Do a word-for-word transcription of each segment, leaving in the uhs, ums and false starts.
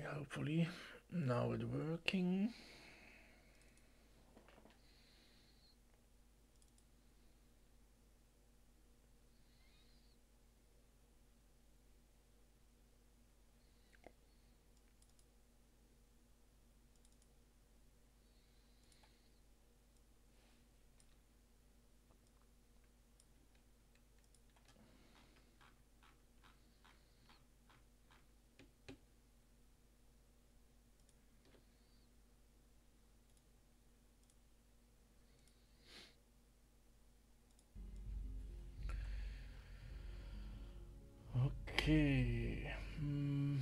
hopefully now it's working. Okay. Hmm.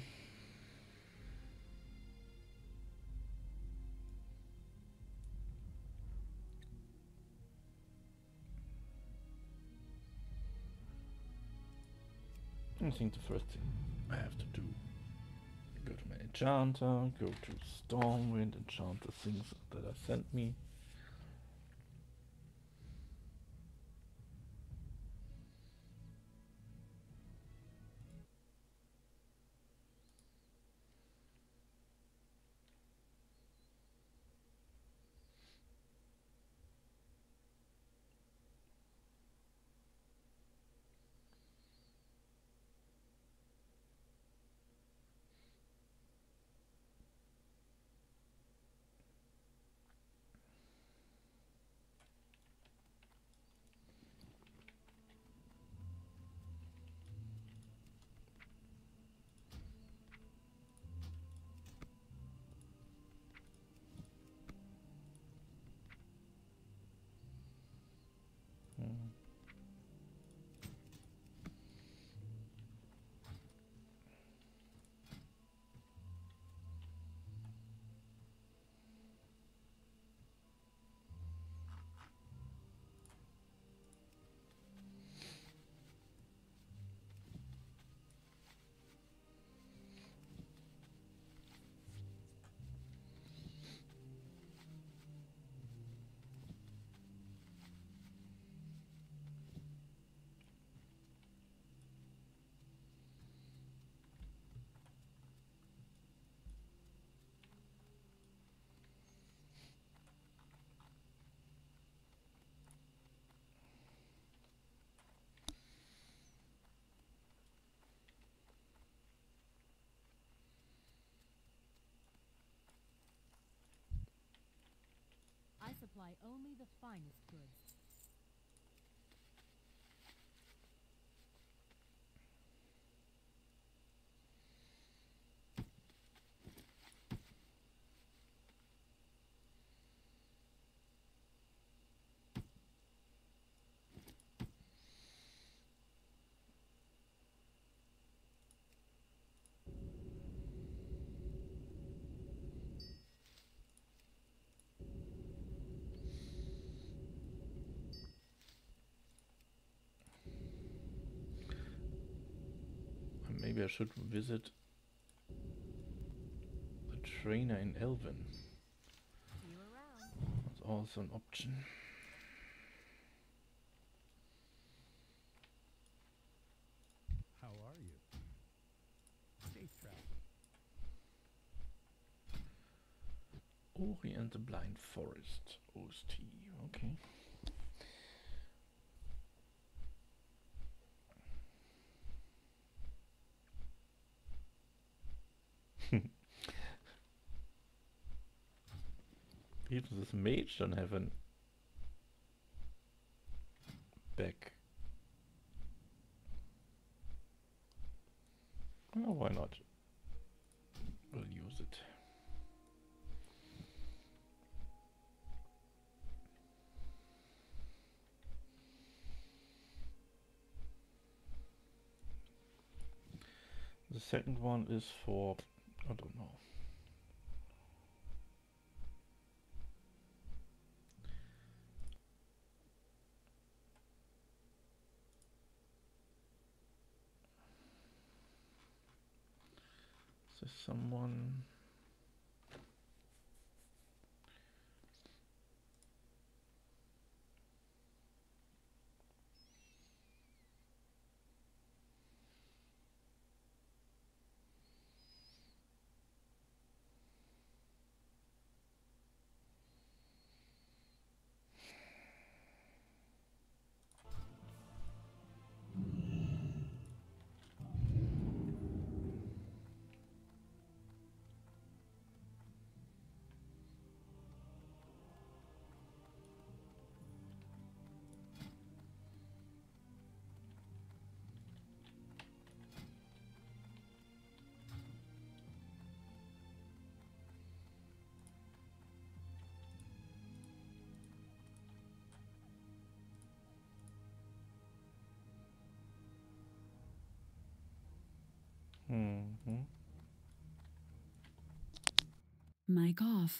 I think the first thing I have to do, go to my enchanter, go to Stormwind, enchant the things that I sent me. Hmm. I supply only the finest goods. Maybe I should visit the trainer in Elven. See you around. That's also an option. How are you? Safe travel. Ori and the Blind Forest. O S T. Okay. Even this mage don't have an back. Oh, why not? We'll use it. The second one is for, I don't know. Is there someone? Mm-hmm. Mic off.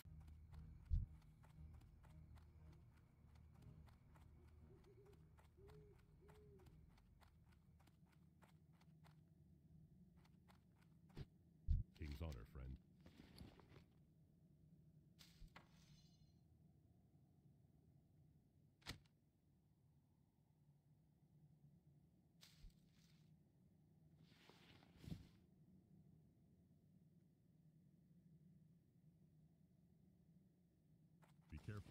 King's honor, friend. Be careful.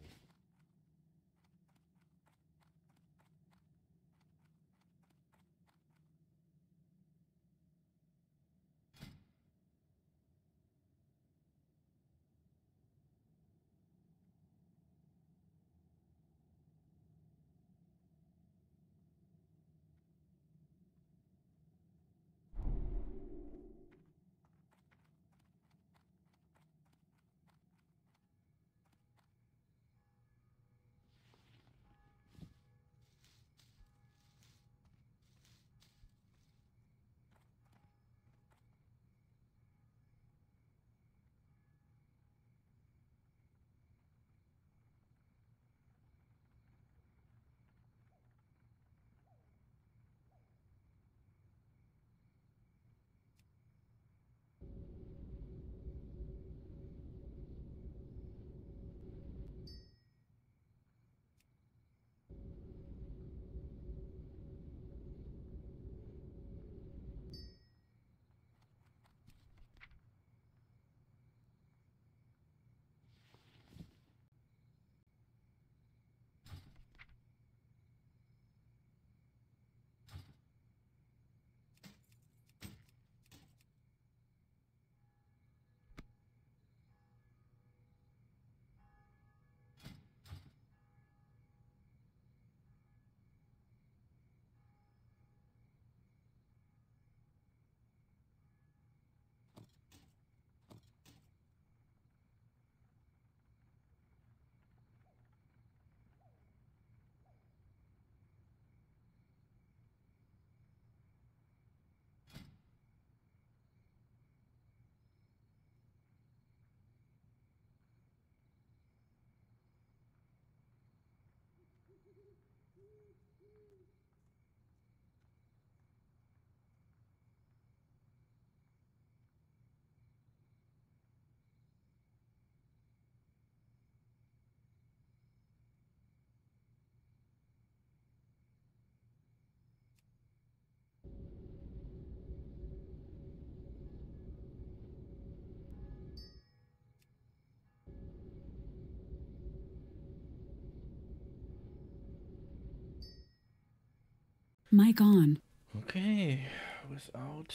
Mic on. Okay, without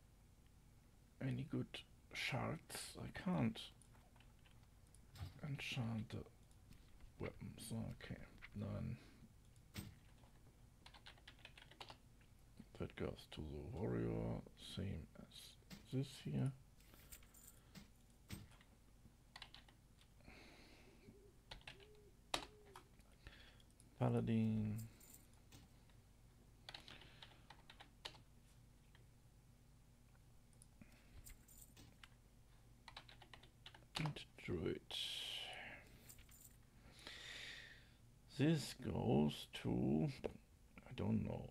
any good shards, I can't enchant the weapons. Okay, none. That goes to the warrior, same as this here. Paladin. And druid. This goes to, I don't know,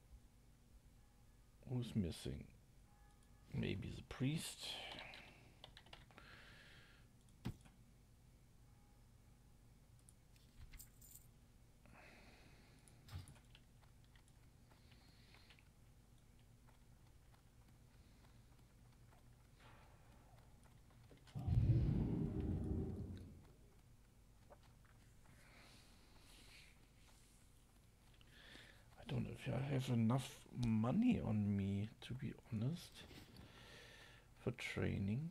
who's missing? Maybe the priest. I don't know if I have enough money on me, to be honest, for training.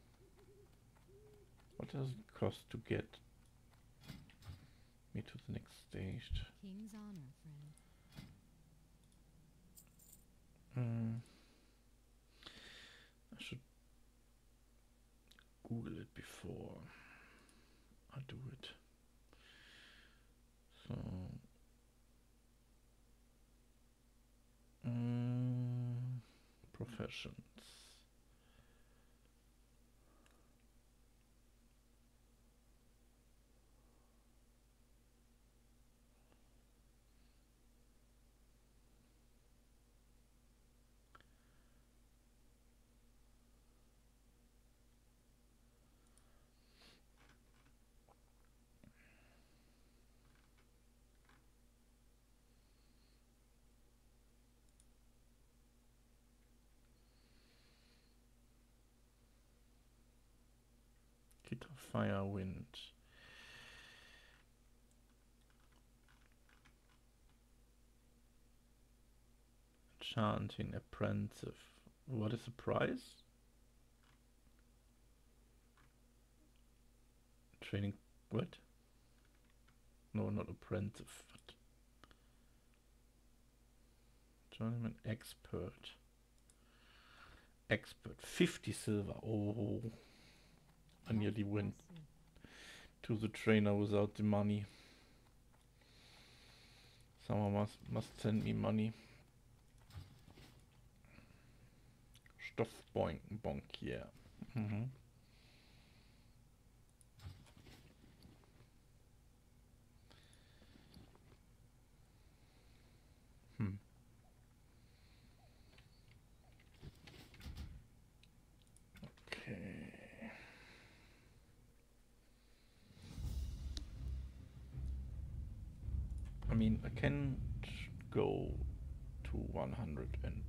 What does it cost to get me to the next stage? King's honor, friend. Mm. I should Google it before I do it. So, mm, professions. Guitar, fire, wind. Chanting, apprentice. What is the price? Training, what? No, not apprentice. But journeyman expert. Expert, fifty silver. Oh, I nearly went to the trainer without the money. Someone must must send me money. Stoffbonk, bonk, yeah. Mm-hmm. Hmm. Okay. I mean, I can go to one hundred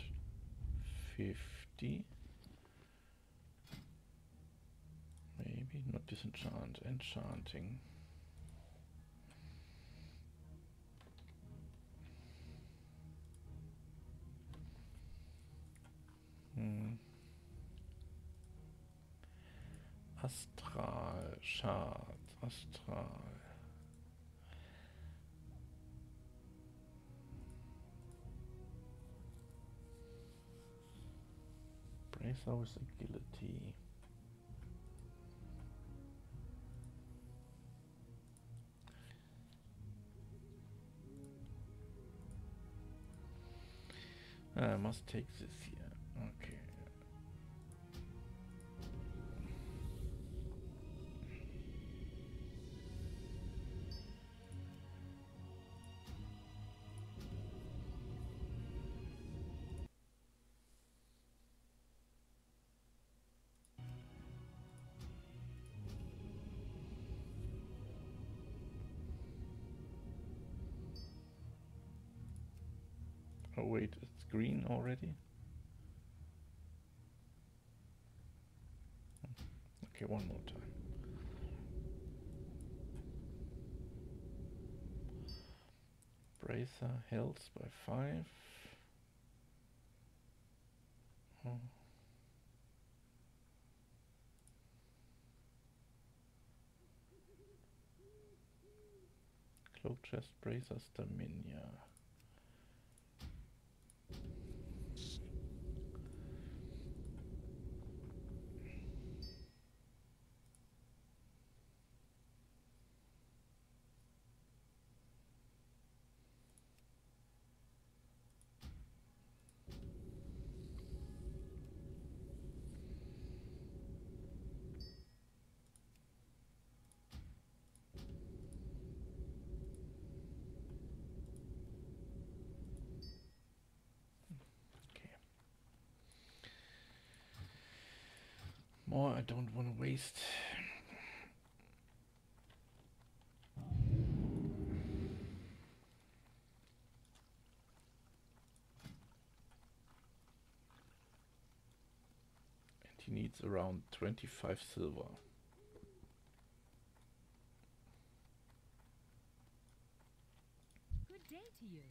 fifty. Maybe not disenchant, enchanting. Hmm. Astral, Chart, Astral. Bracer with agility. I must take this here. Okay. Oh wait, it's green already? Okay, one more time. Bracer health by five. Oh. Cloak chest, bracer, stamina. More I don't want to waste. And he needs around twenty-five silver. Good day to you.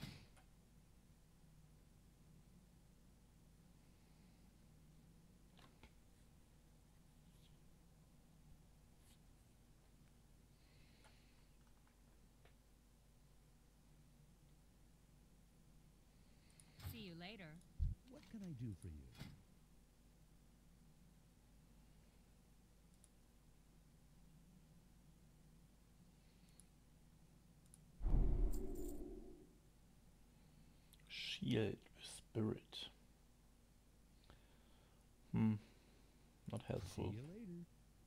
See you later. What can I do for you? Shield with spirit. Hmm. Not helpful. See you later.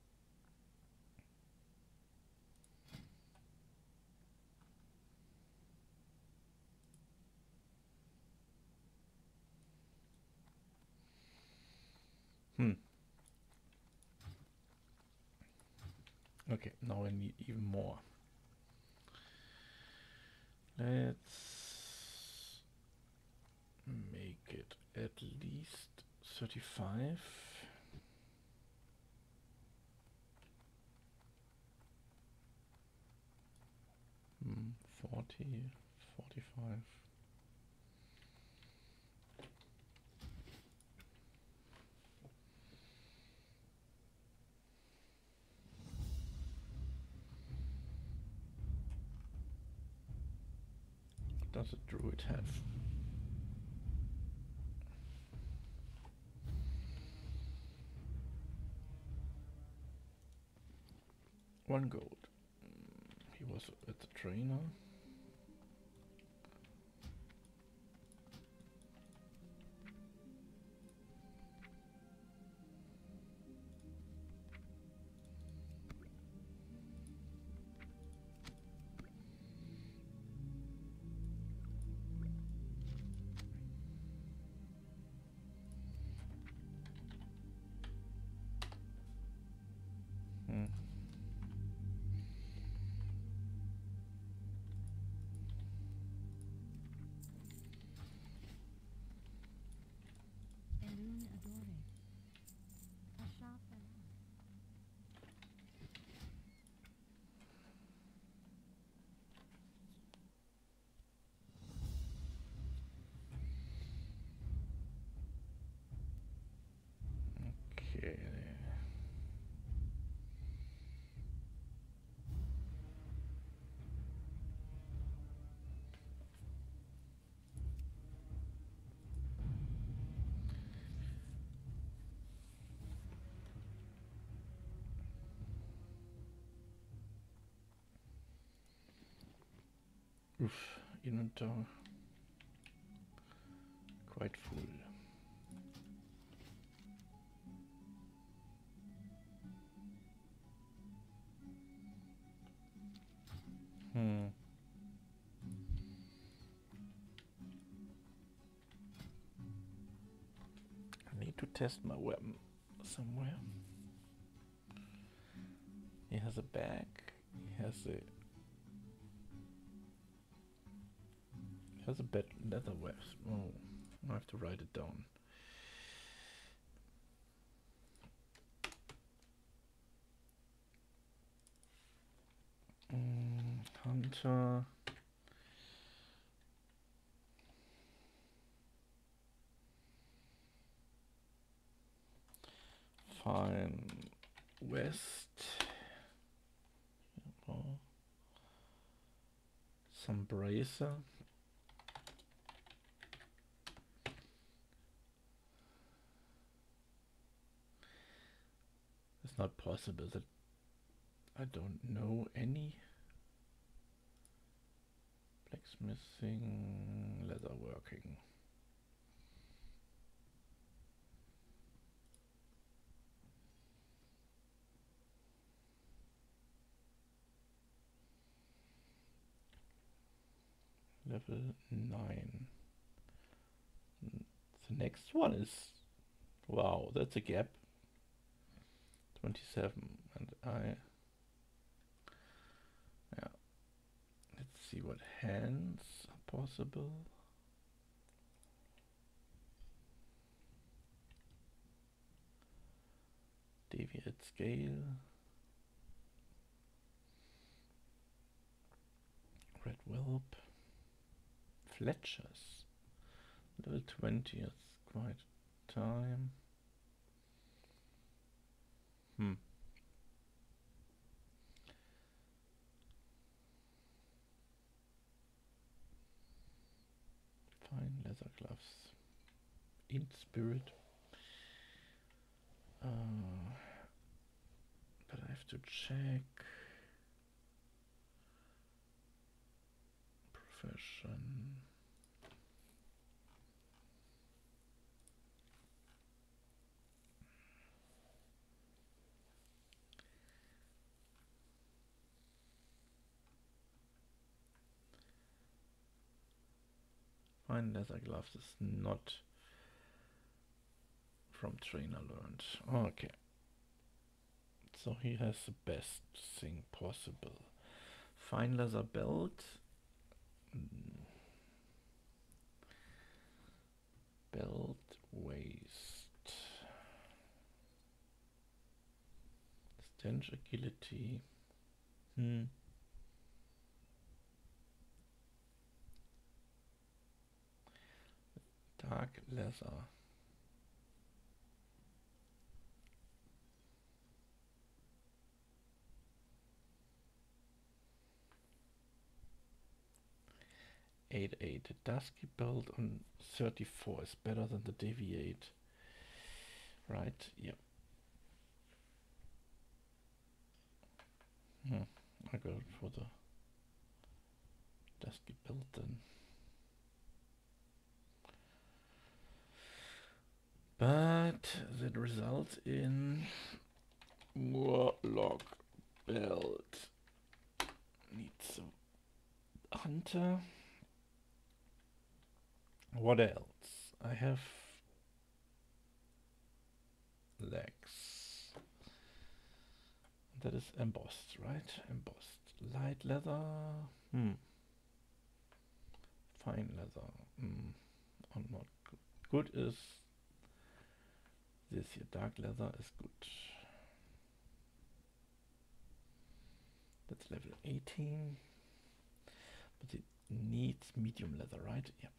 Hmm. Okay, now I need even more. Let's make it at least thirty-five. five. What does a druid have? One gold. He was at the trainer. Hmm. Elune adore. Ashafala. Okay. Oof, inventory quite full. Hmm. I need to test my weapon somewhere. He has a bag. He has a he has a bed leather vest. Oh, I have to write it down. Mm, Hunter. Fine. West. Oh. Some bracer. It's not possible that I don't know any. Blacksmithing, leatherworking. Level nine. The next one is, wow, that's a gap. twenty-seven, and I, yeah, let's see what hands are possible. Deviate scale. Red whelp. Fletchers. Level twenty, that's quite time. Hmm. Fine leather gloves. In spirit. Uh, but I have to check. Profession. Fine leather gloves is not from trainer learned. Okay. So he has the best thing possible. Fine leather belt. Mm. Belt waist. Stench agility. Hmm. dark leather. eight eight. The dusky build on thirty-four is better than the deviate. Right? Yep. Hmm. I go for the dusky build then. But that results in warlock build. Needs a hunter. What else? I have legs. That is embossed, right? Embossed. Light leather. Hmm. Fine leather. Hmm. Oh, not good. Good is this here. Dark leather is good. That's level eighteen. But it needs medium leather, right? Yep.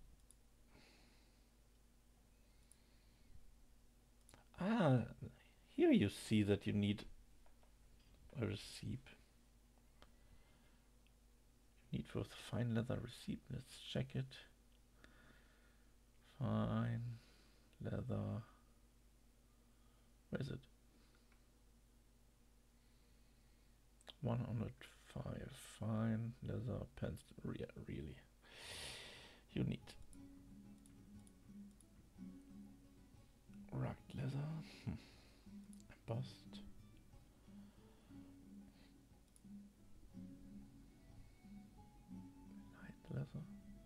Ah, here you see that you need a receipt. You need for the fine leather receipt. Let's check it. Fine leather. Where is it? one hundred five. Fine leather pants. Yeah, really. You need rugged leather. Hmm. Embossed. Light leather.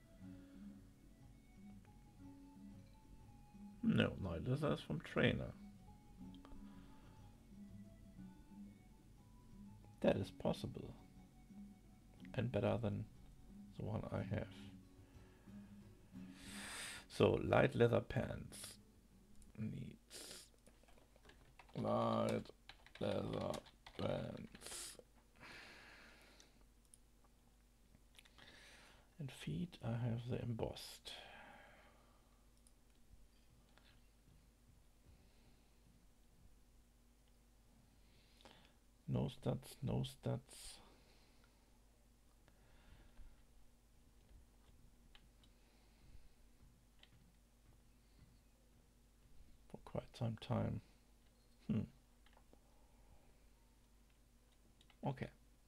No, light leather is from trainer. That is possible. And better than the one I have. So light leather pants needs light leather pants. And feet I have the embossed. No stats, no stats. For quite some time. Hmm. Okay.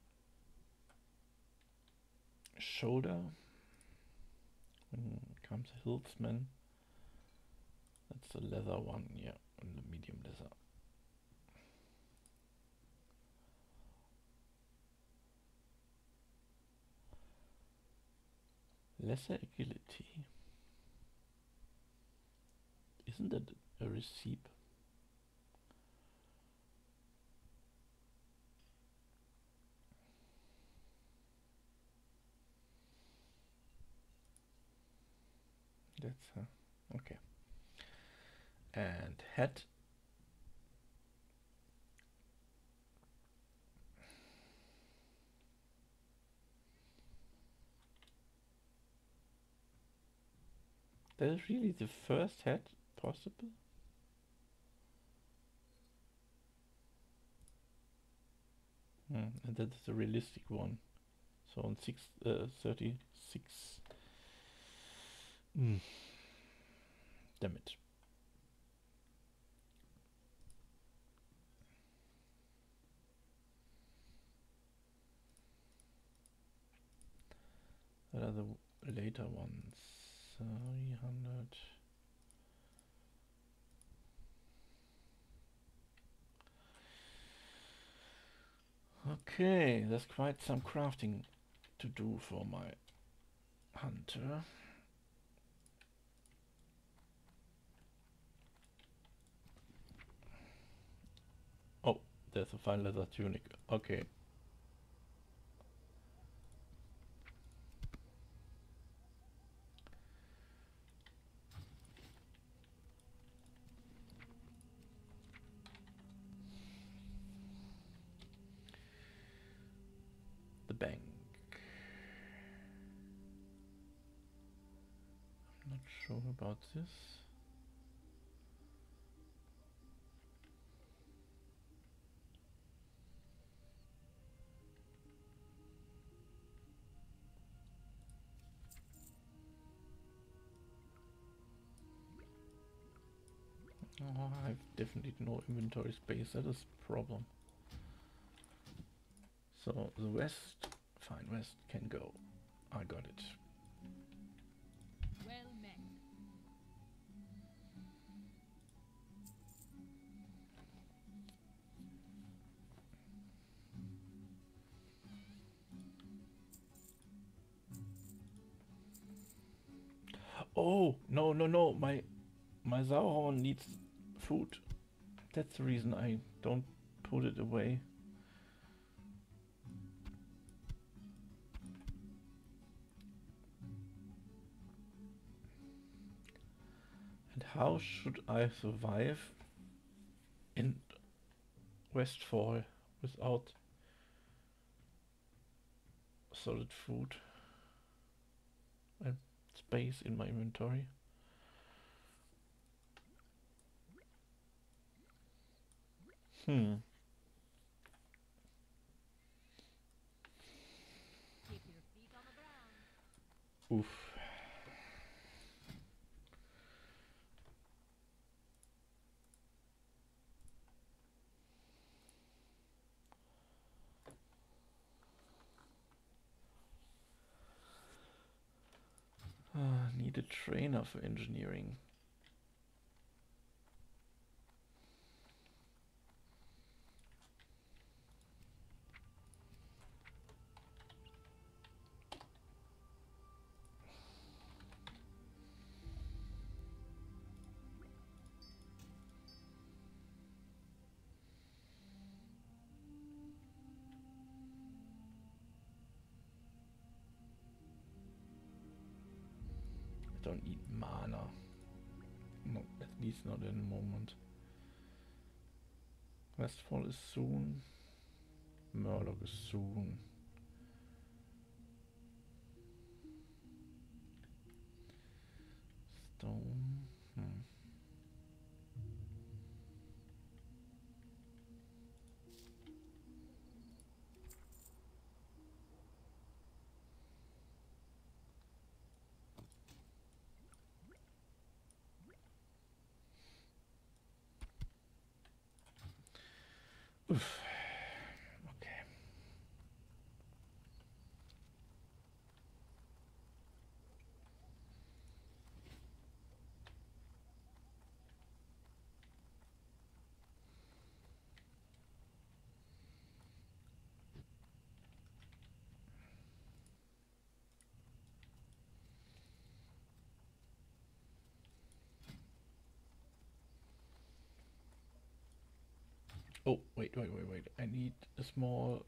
Shoulder. When comes a Hiltsman. That's the leather one, yeah, and the medium leather. Lesser agility. Isn't that a receipt? That's uh, okay. And head. That is really the first head possible? Hmm, and that's the realistic one. So on six, uh, thirty-six. Mm. Damn it. What are the later ones? three hundred. Okay, there's quite some crafting to do for my hunter. Oh, there's a fine leather tunic. Okay. The bank. I'm not sure about this. Oh, I have definitely no inventory space. That is a problem. So the west, fine, west can go. I got it. Well met. Oh no no no! My my Sauron needs food. That's the reason I don't put it away. And how should I survive in Westfall without solid food and space in my inventory? Hmm. Keep your feet on the ground. Oof. Ah, need a trainer for engineering. I don't need mana. No, at least not in the moment. Westfall is soon. Murloc is soon. Stone. Hmm. Oof. Okay. Oh, wait, wait, wait, wait. I need a small...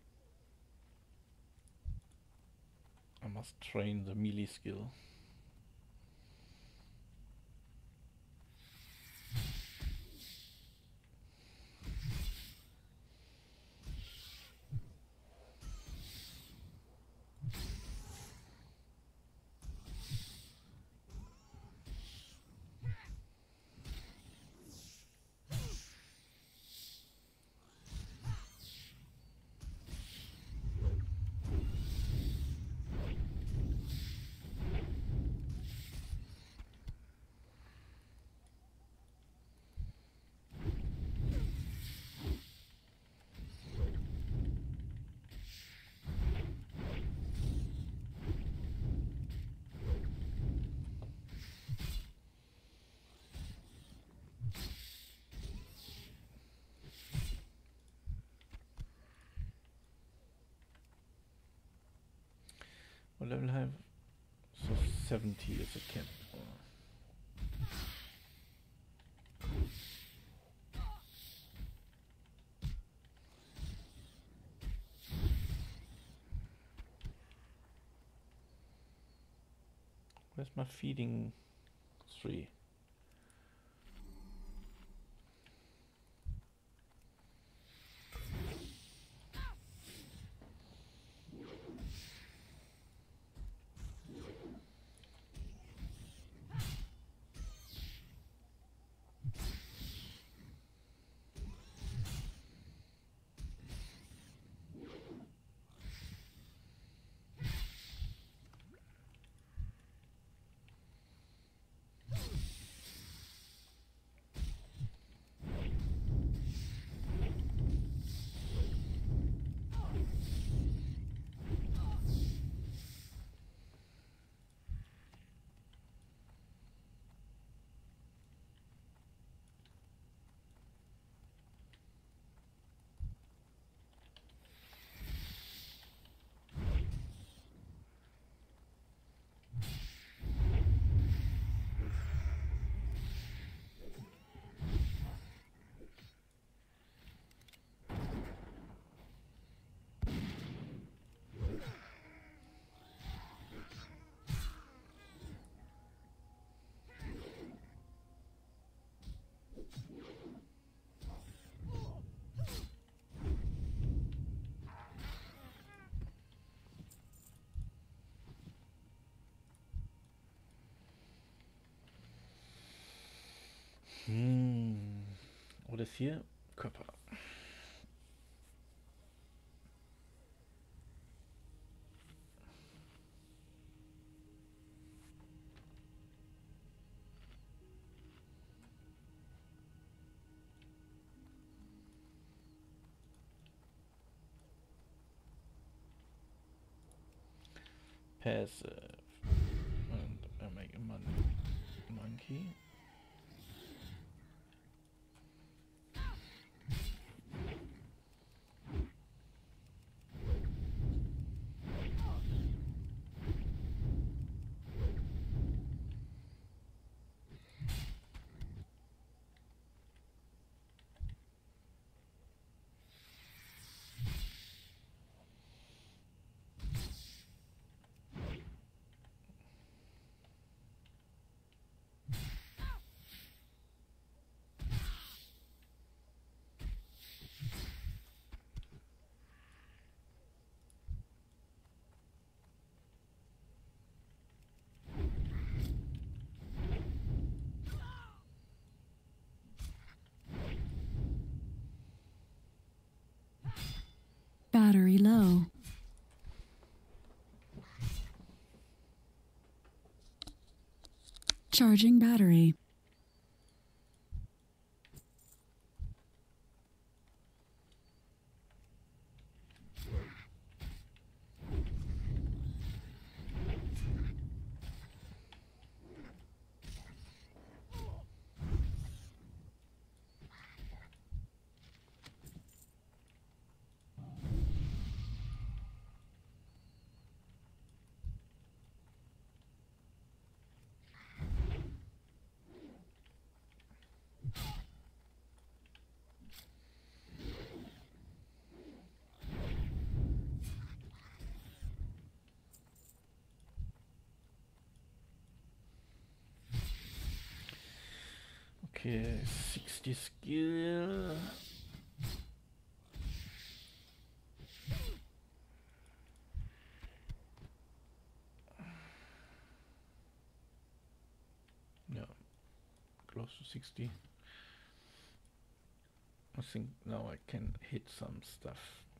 I must train the melee skill. What level have? So seventy is a cap. Where's my feeding three? What is here? Copper. Passive. And I make a mon monkey. Battery low. Charging battery. Okay, sixty skill. No, close to sixty. I think now I can hit some stuff.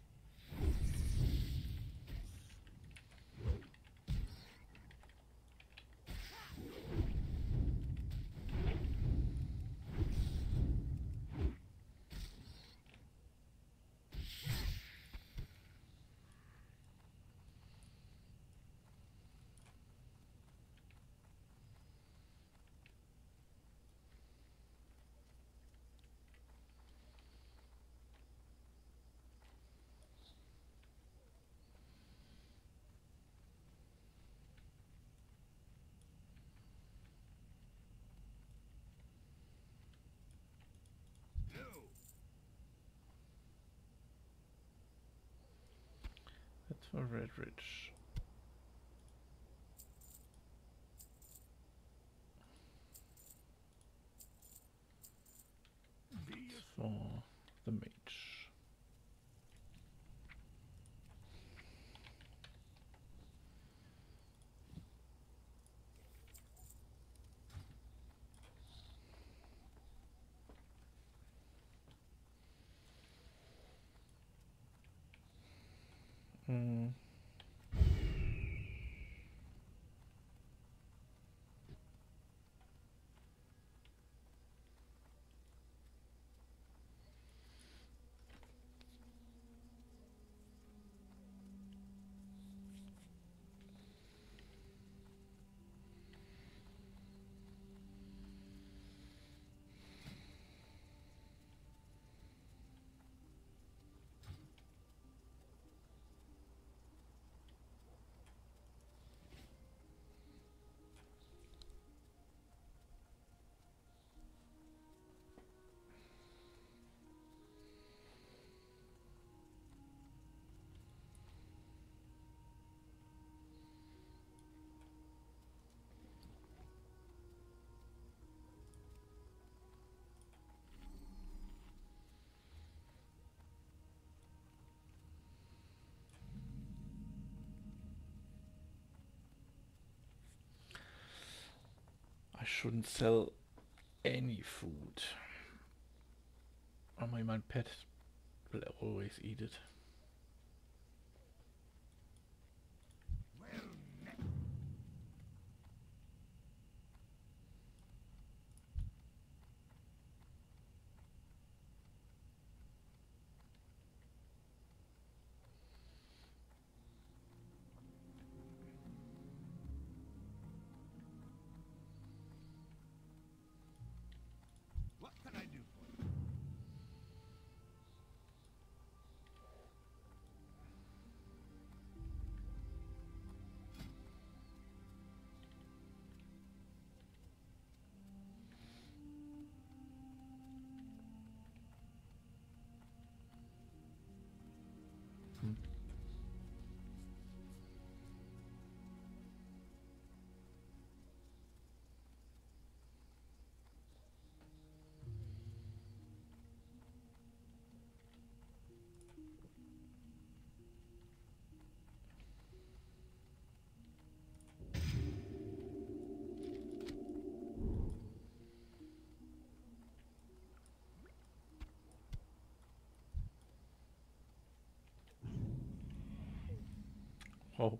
That's for Red Ridge. That's for the mage. Mm. I shouldn't sell any food. Oh, my, my pet will always eat it. What can I do for you? Oh.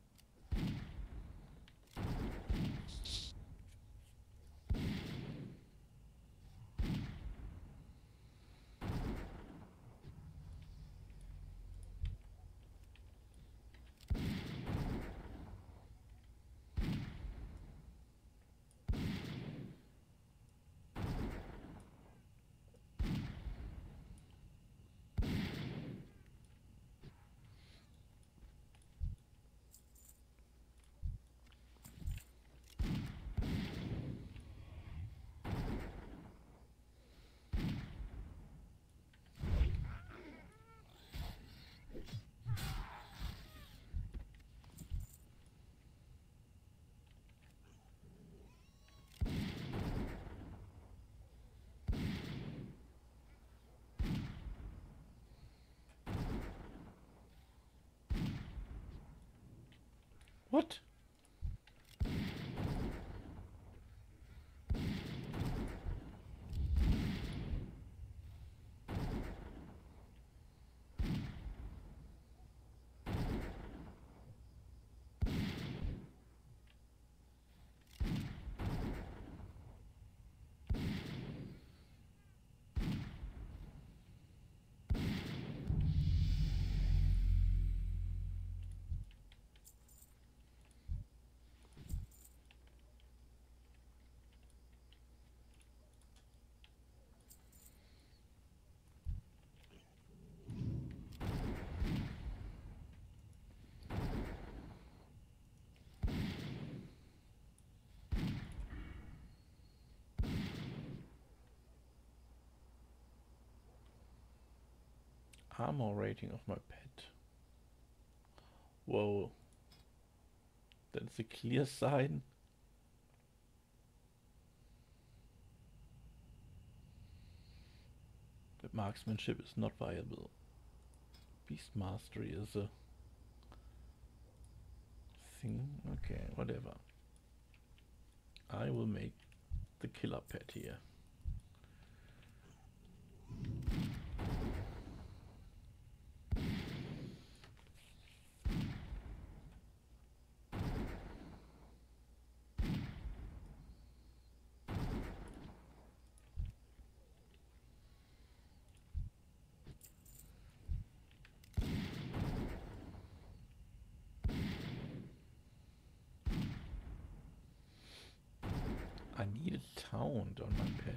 What? Armor rating of my pet. Whoa. That's a clear sign. That marksmanship is not viable. Beast mastery is a thing. Okay, whatever. I will make the killer pet here. I need a taunt on my pet.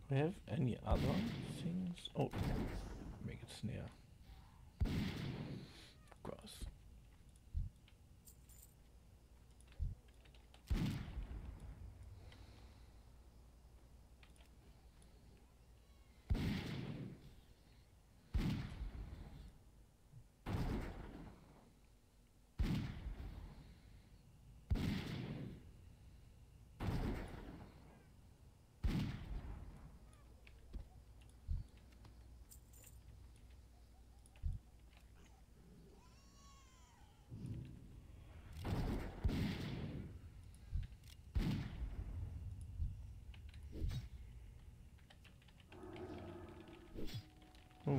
we have any other things? Oh, okay. Make it snare. Grass. Oh.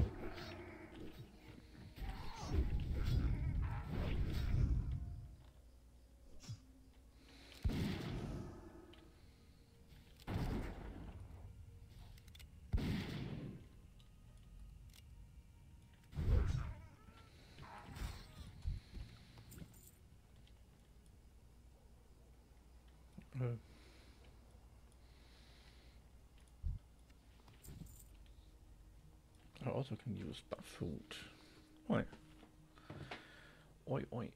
Uh. I also can use buff food. Oi. Oi, oi.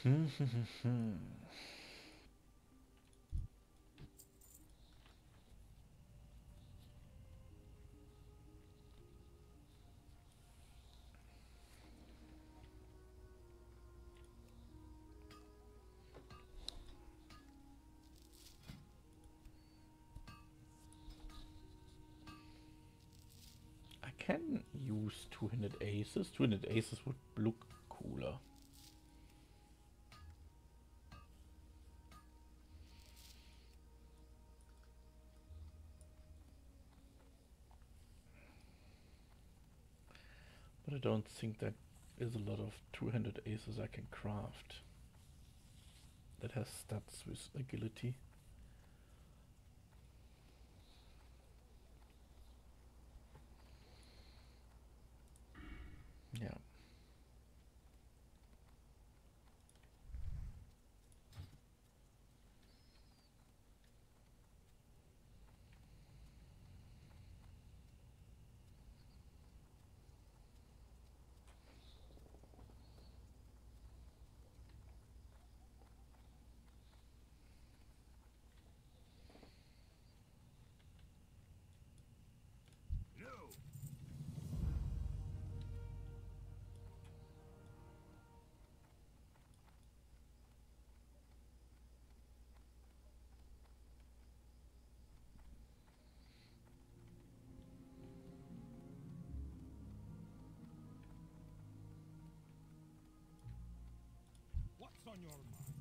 Hmm, hmm, hmm, hmm. I can use two-handed aces. Two-handed aces would look cooler. But I don't think that is a lot of two-handed aces I can craft. That has stats with agility. Yeah. No. What's on your mind?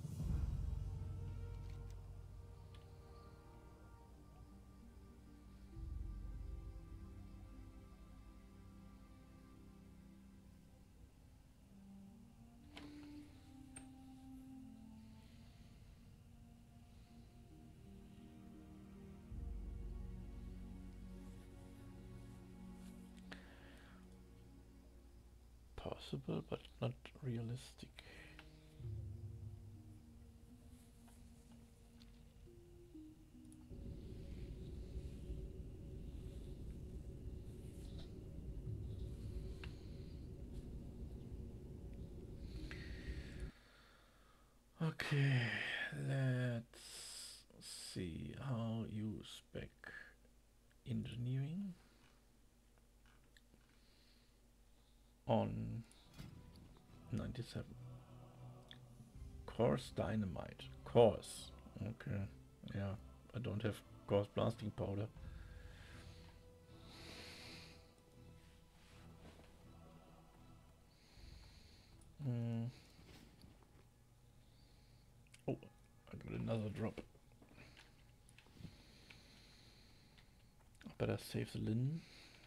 Possible, but not realistic. Okay, let's see how you spec engineering on ninety-seven. Coarse dynamite. Coarse. Okay. Yeah, I don't have coarse blasting powder. Mm. Oh, I got another drop. I better save the linen.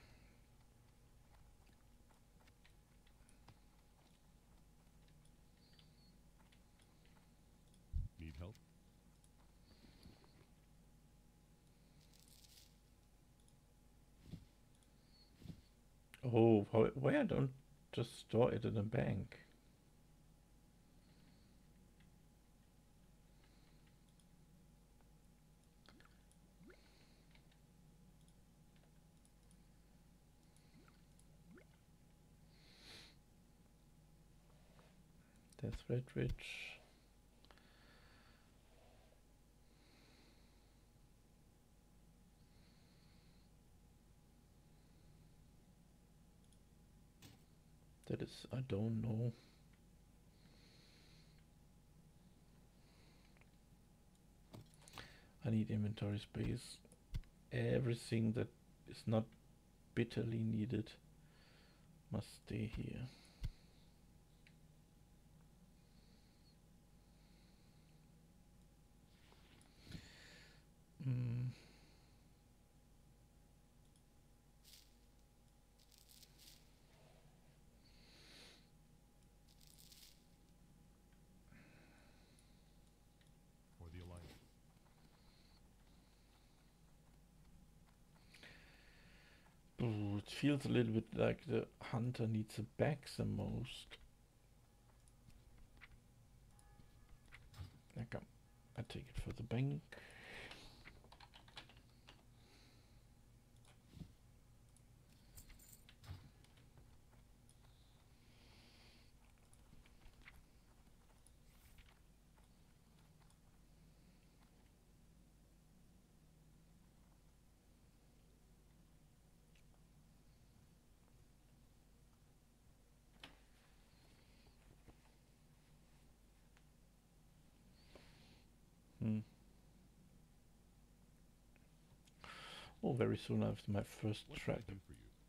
Need help? Oh, why, why I don't just store it in a bank? That's red rich. That is, I don't know. I need inventory space. Everything that is not bitterly needed must stay here. Mm. For the Alliance. Ooh, it feels a little bit like the hunter needs a bag the most. I come. I take it for the bank. Hmm. Oh, very soon I have my first What can I trap. do for you?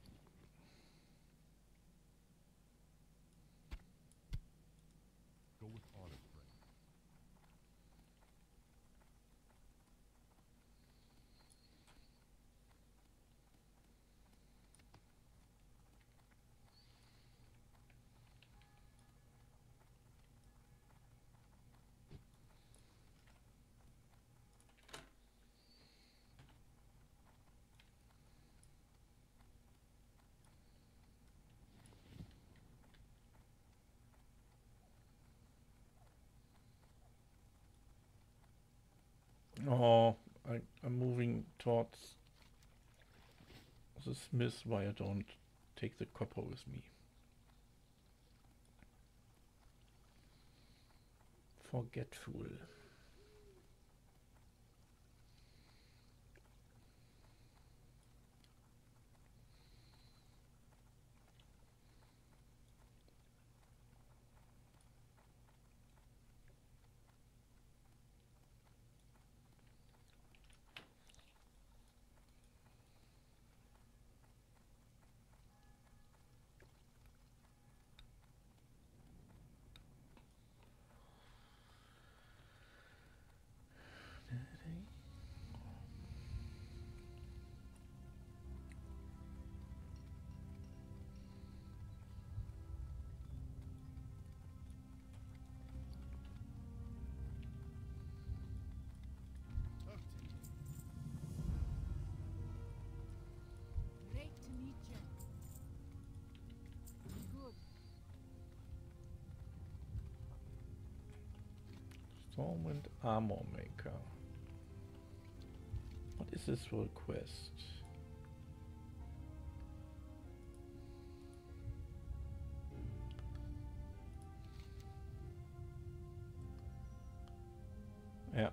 Go with honor, friend. Oh, I, I'm moving towards the smith, why I don't take the copper with me. Forgetful. Great to meet you. Good. Storm and Armor Maker. What is this for a quest? Yeah.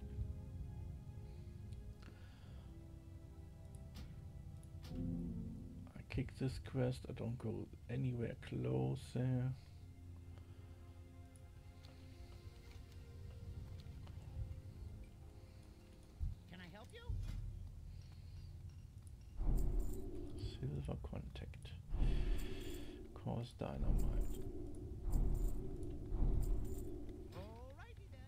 I kick this quest, I don't go anywhere closer. Can I help you? Silver contact. Cause dynamite. Alrighty then.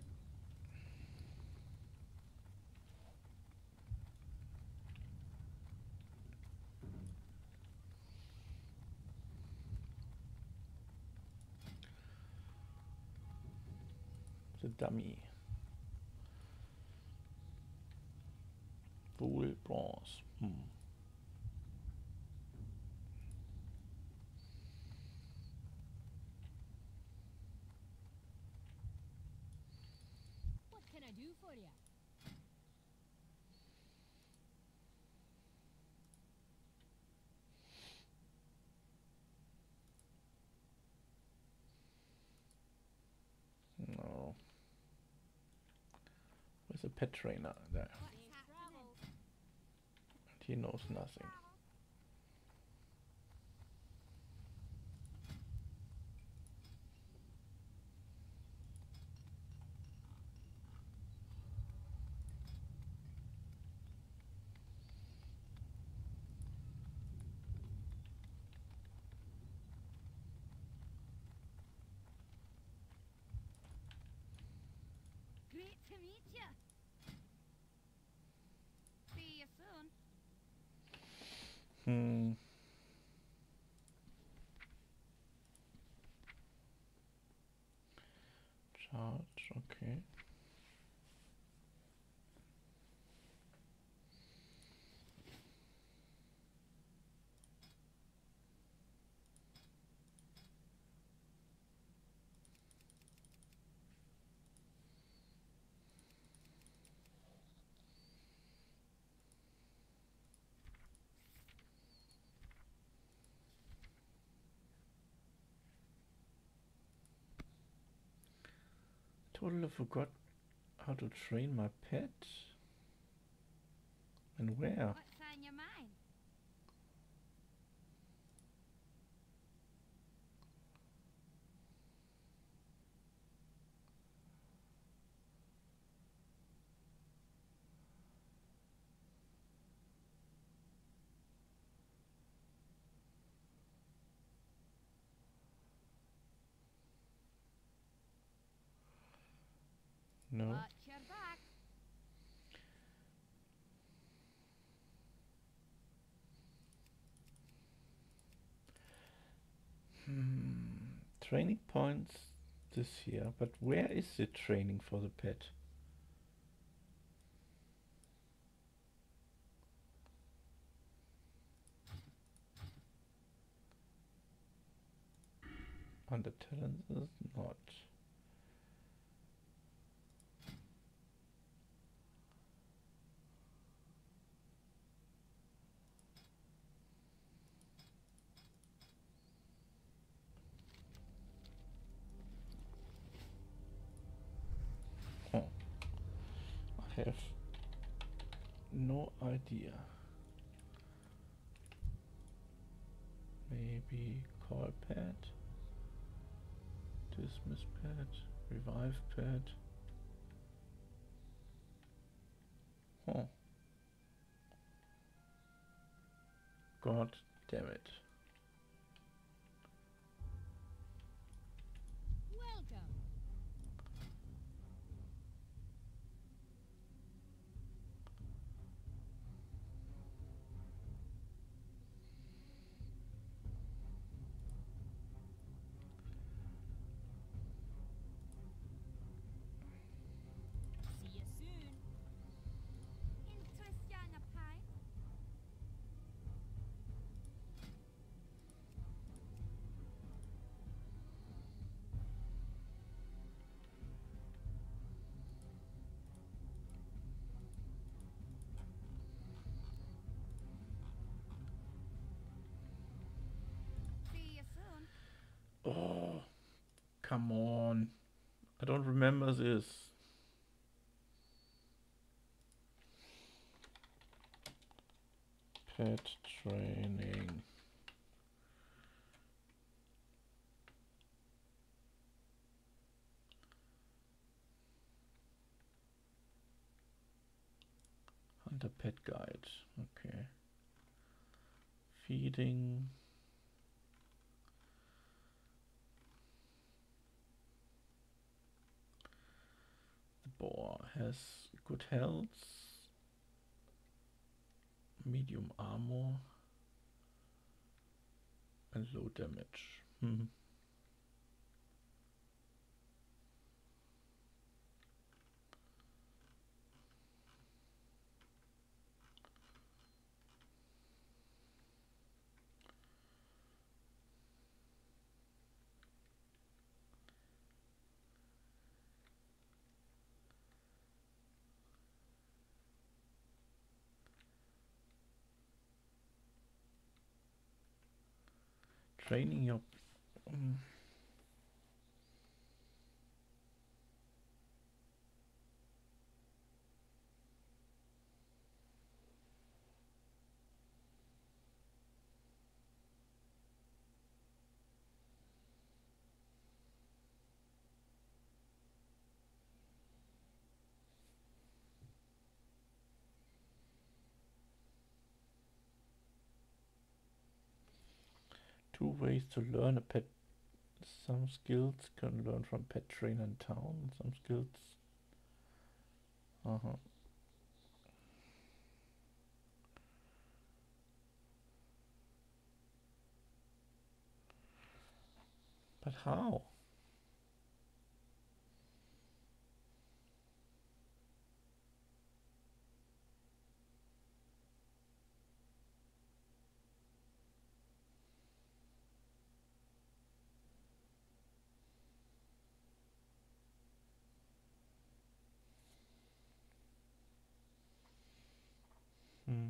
The dummy. Wool bronze. Hmm. What can I do for you? No. Where's the pet trainer? There. Safe travel. He knows nothing. Great to meet you. See you soon. Hmm. Charge, okay. Totally forgot how to train my pet. And where? What's on your mind? No. Watch your back. Hmm. Training points this year, but where is the training for the pet? Under talents is not. Oh, I have no idea. Maybe call pad, dismiss pad, revive pad. Oh, god damn it. Welcome. See you soon. Interest ya in a pint? See you soon. Oh, come on. I don't remember this. Pet training. Hunter pet guide. Okay. Feeding. The boar has good health, medium armor, and low damage. Hmm. Training your um, two ways to learn a pet. Some skills can learn from pet trainer in town. Some skills. Uh huh. But how? Hmm.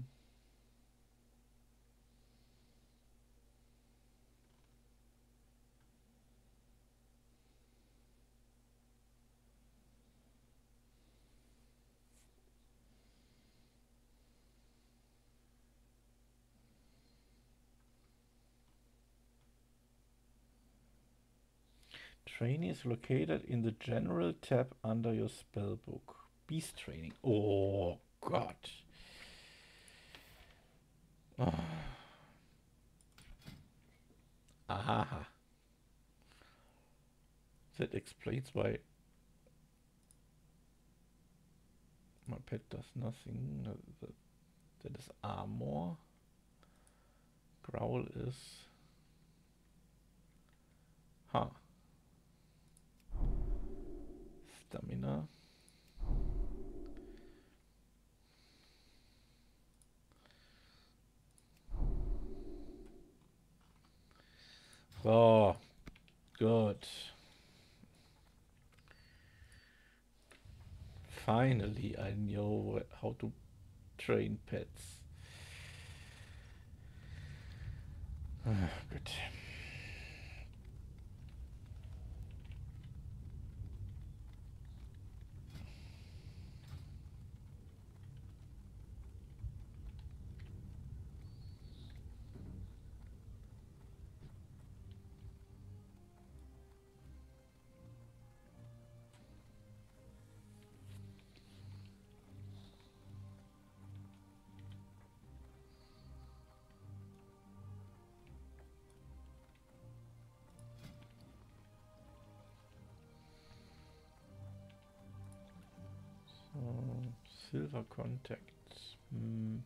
Training is located in the General tab under your spellbook. Beast training. Oh god. Ah. Aha. That explains why pet does nothing. Uh, That, that is armor. Growl is... Huh. Stamina. Oh, good. Finally, I know how to train pets. Ah, good. So, silver contacts. Hmm.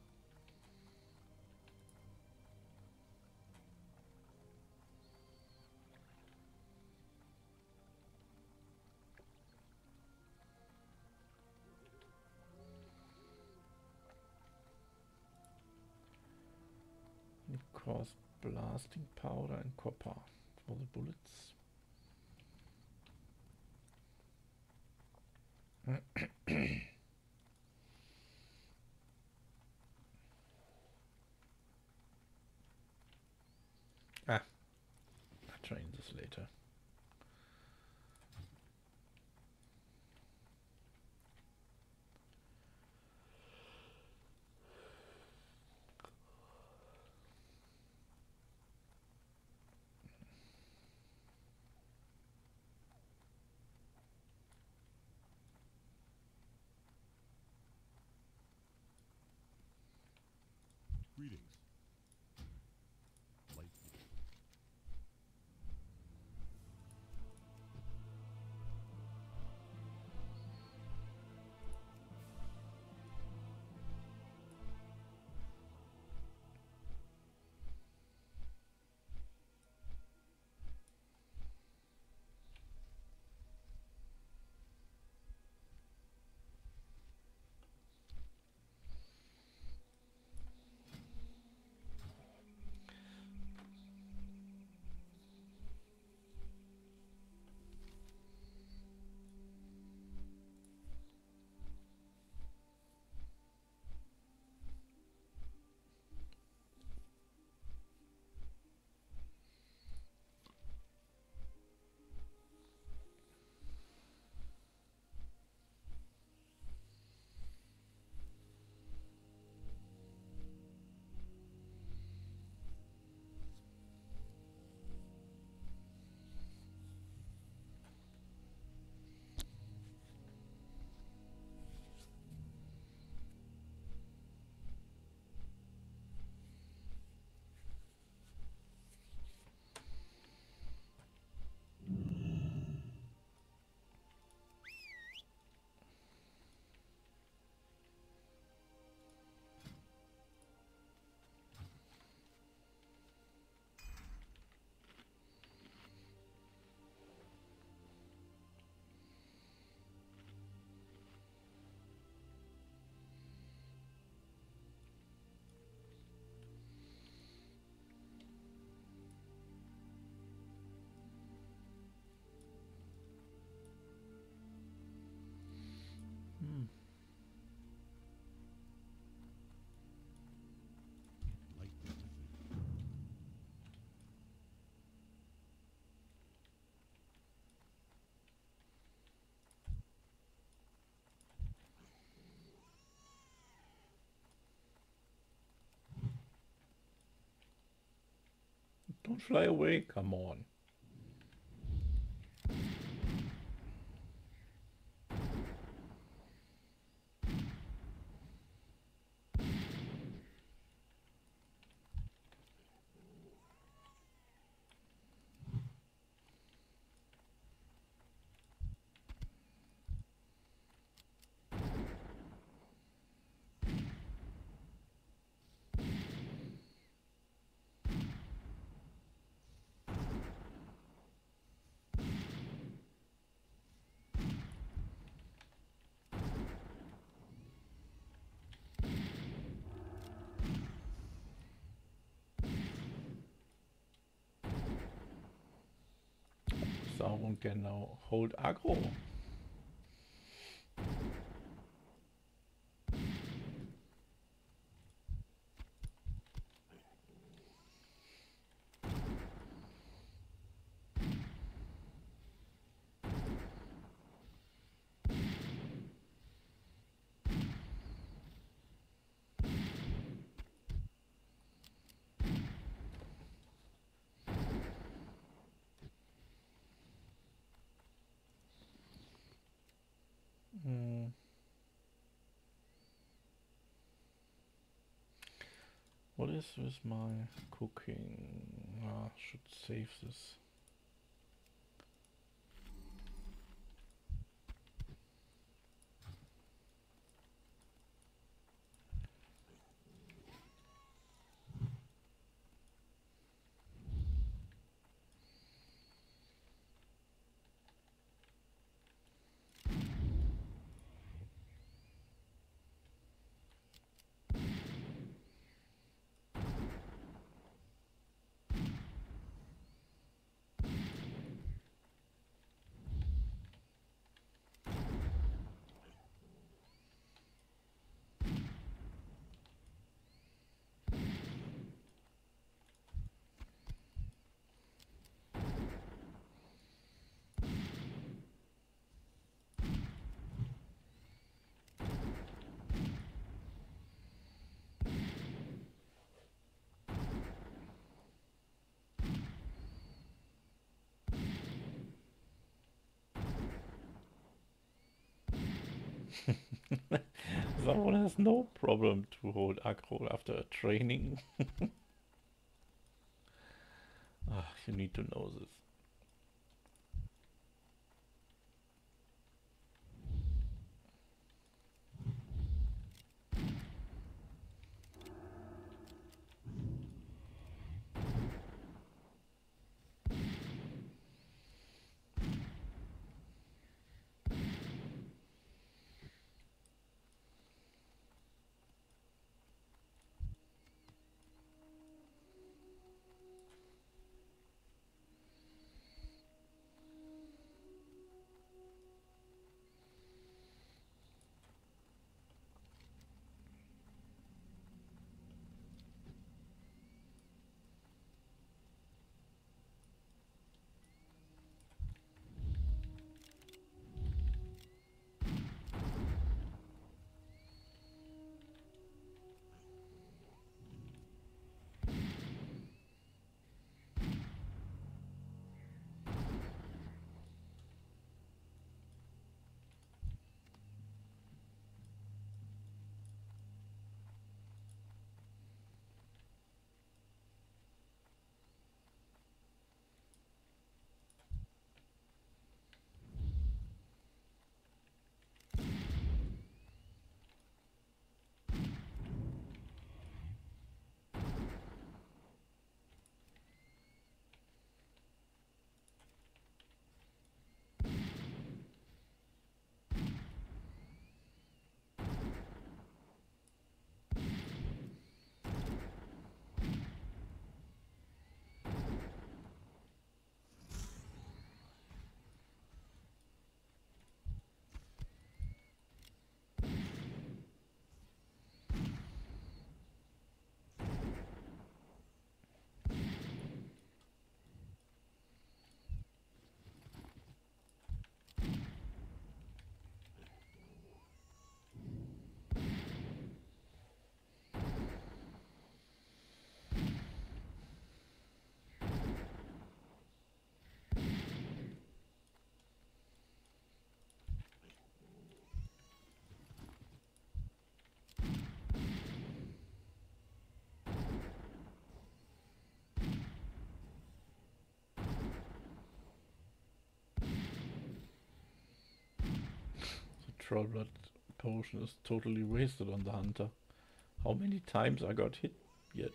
It costs blasting powder and copper for the bullets. Ah, I'll train this later. Greetings. Light. Hmm. Light. Don't fly away, come on. Sauron can now hold aggro. Hmm. What is with my cooking? Ah, should save this. Someone has no problem to hold aggro after a training. Ah, you need to know this. Troll blood potion is totally wasted on the hunter. How many times I got hit yet?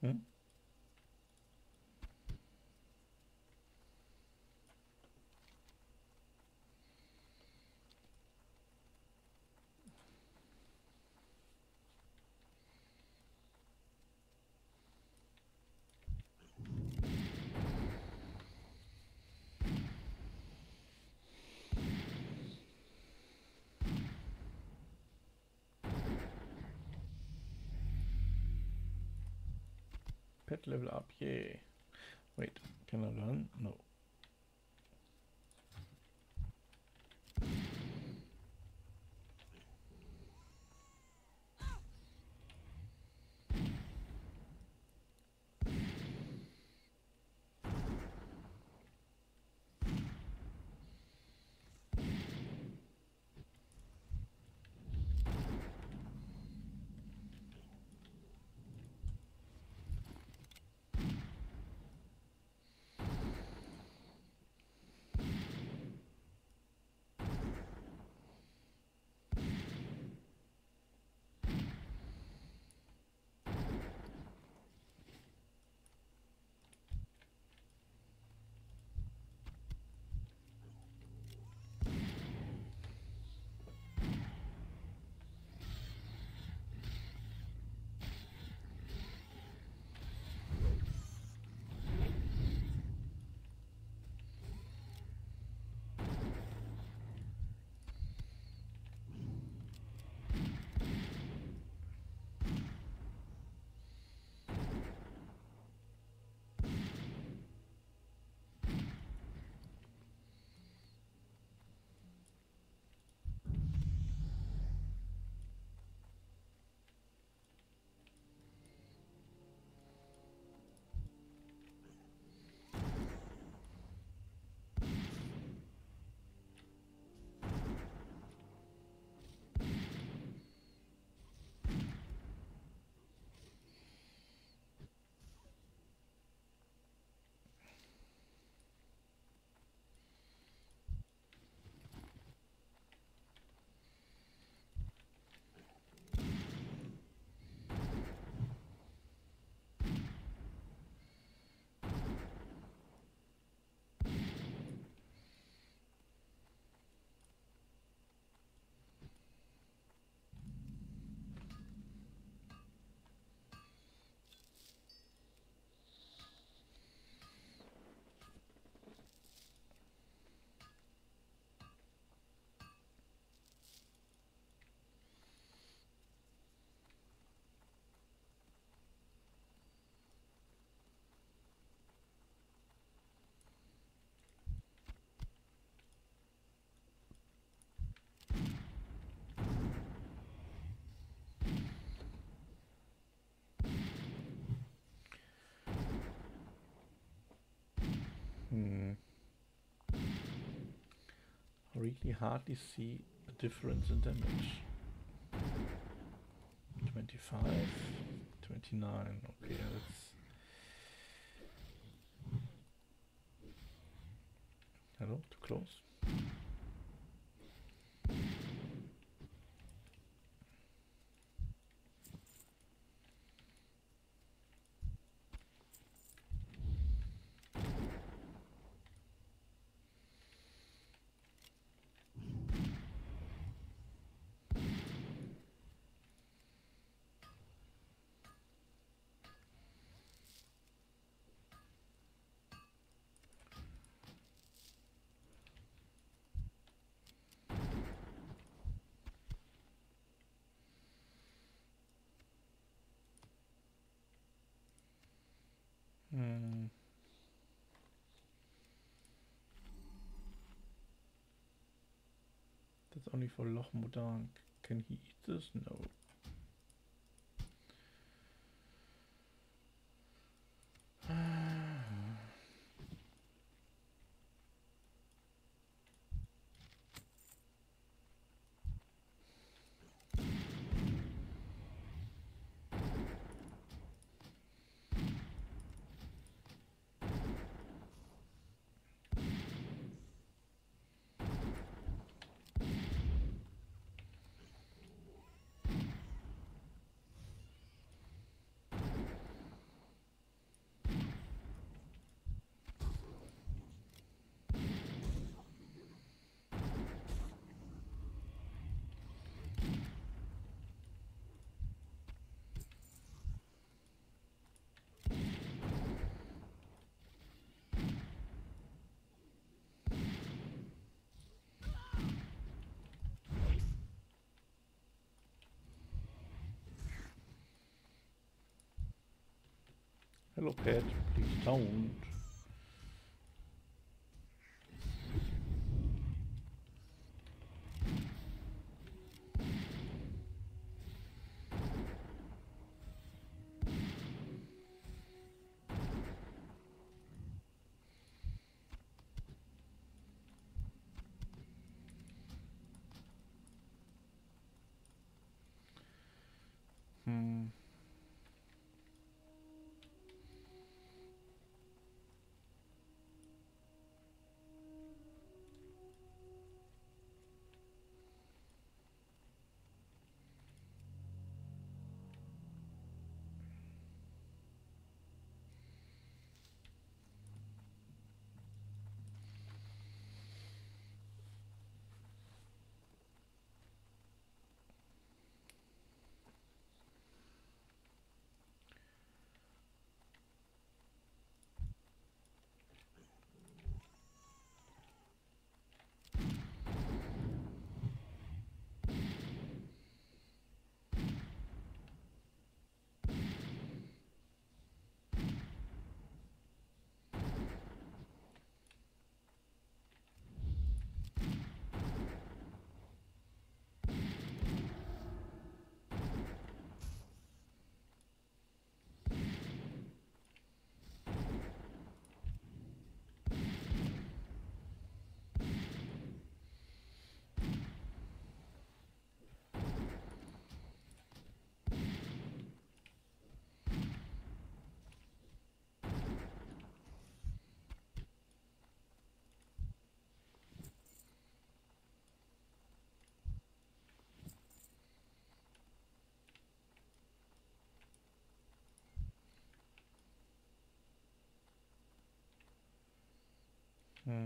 Hmm? Pet level up, yay. Wait, can I learn? No. Hmm. Really hardly see a difference in damage. twenty-five, twenty-nine, okay, that's... Hello, too close? Hmm. That's only for Lochmodank. Can he eat this? No. Hello, cat. Please don't. Hmm. Hmm.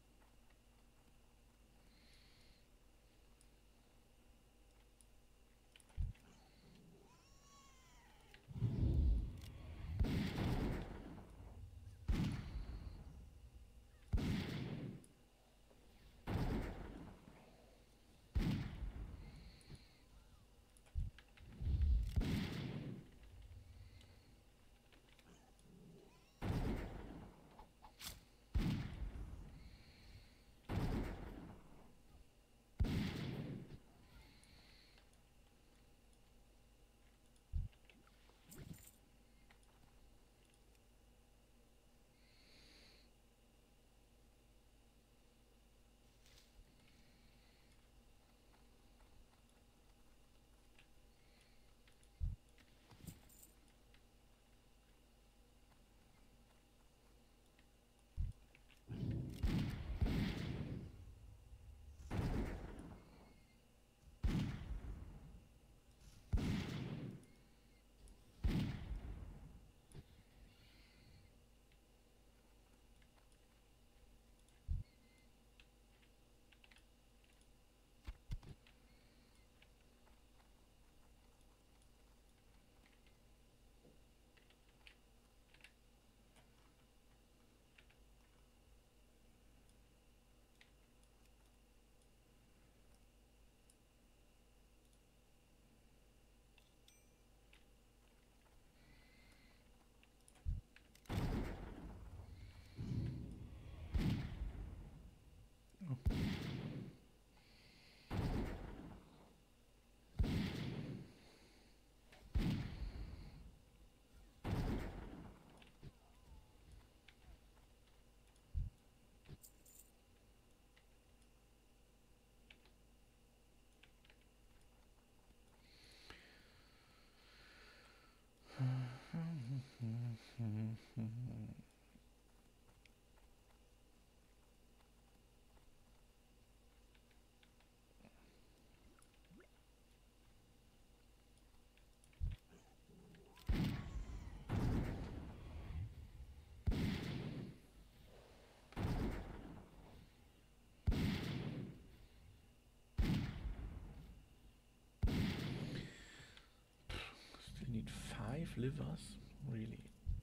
Still need five livers? Really?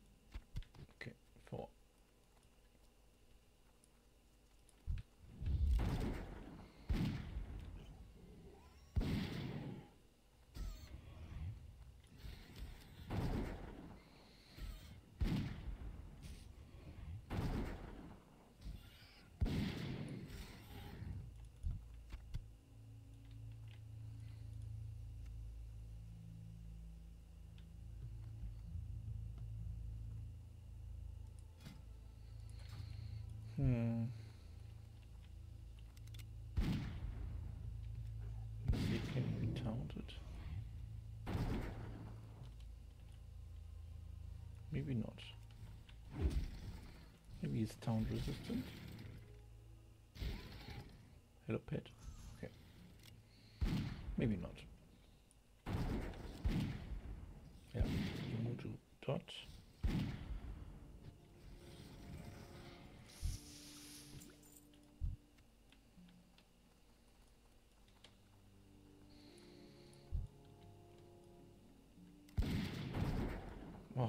Okay, four. maybe not. Maybe he's town resistant. Hello, pet. Okay. Maybe not. Yeah, Mutu dot. Oh.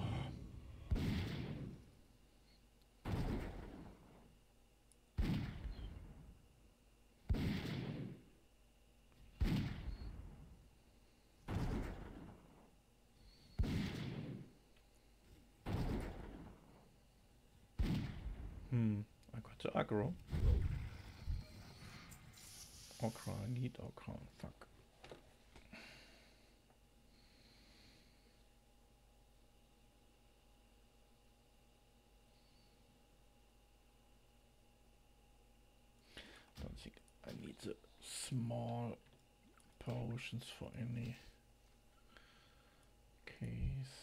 Hmm, I got the aggro. Okra, I need okra, fuck. Don't think I need the small potions for any case.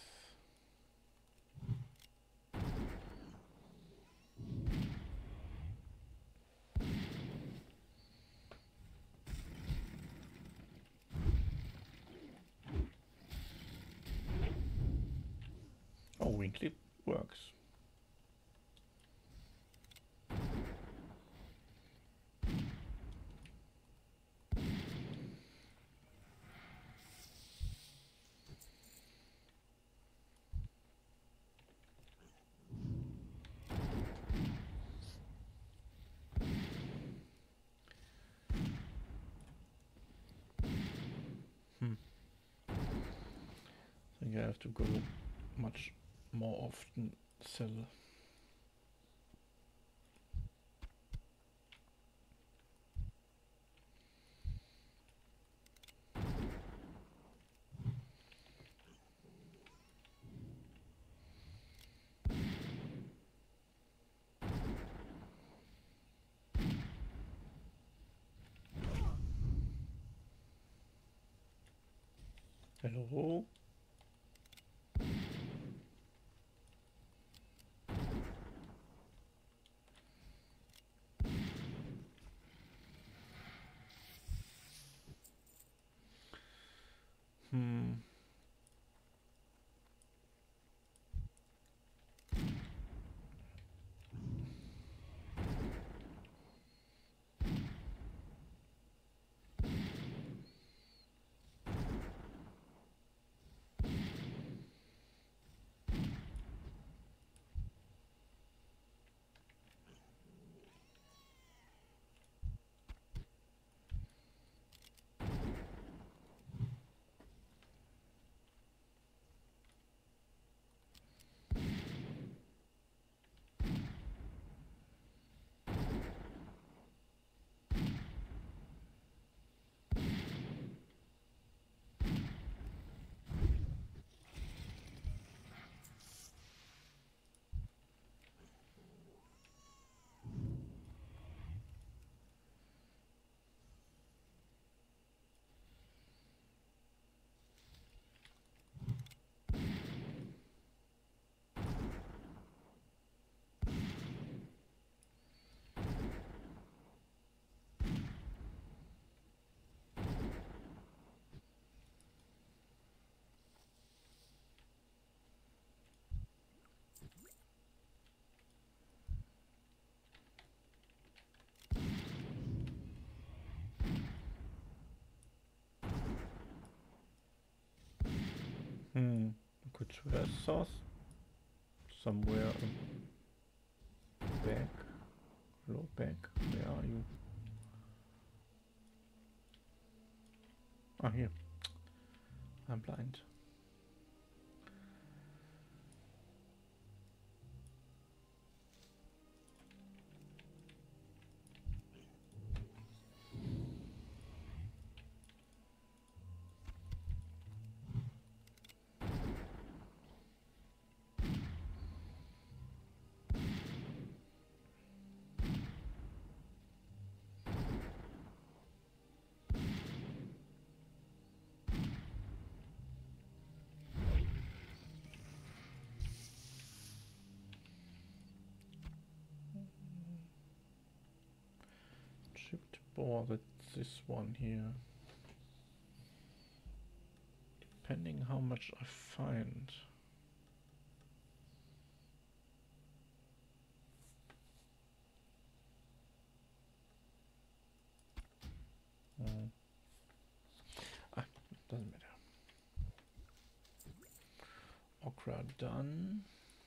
Oh, incl works. Hmm. I think I have to go much more often sell. Hello. Hmm. Hmm. Could Rezz sauce somewhere back. Hello, back. Where are you? Ah, here. I'm blind. or that's this one here. Depending how much I find. Mm. Ah, doesn't matter. Okra done.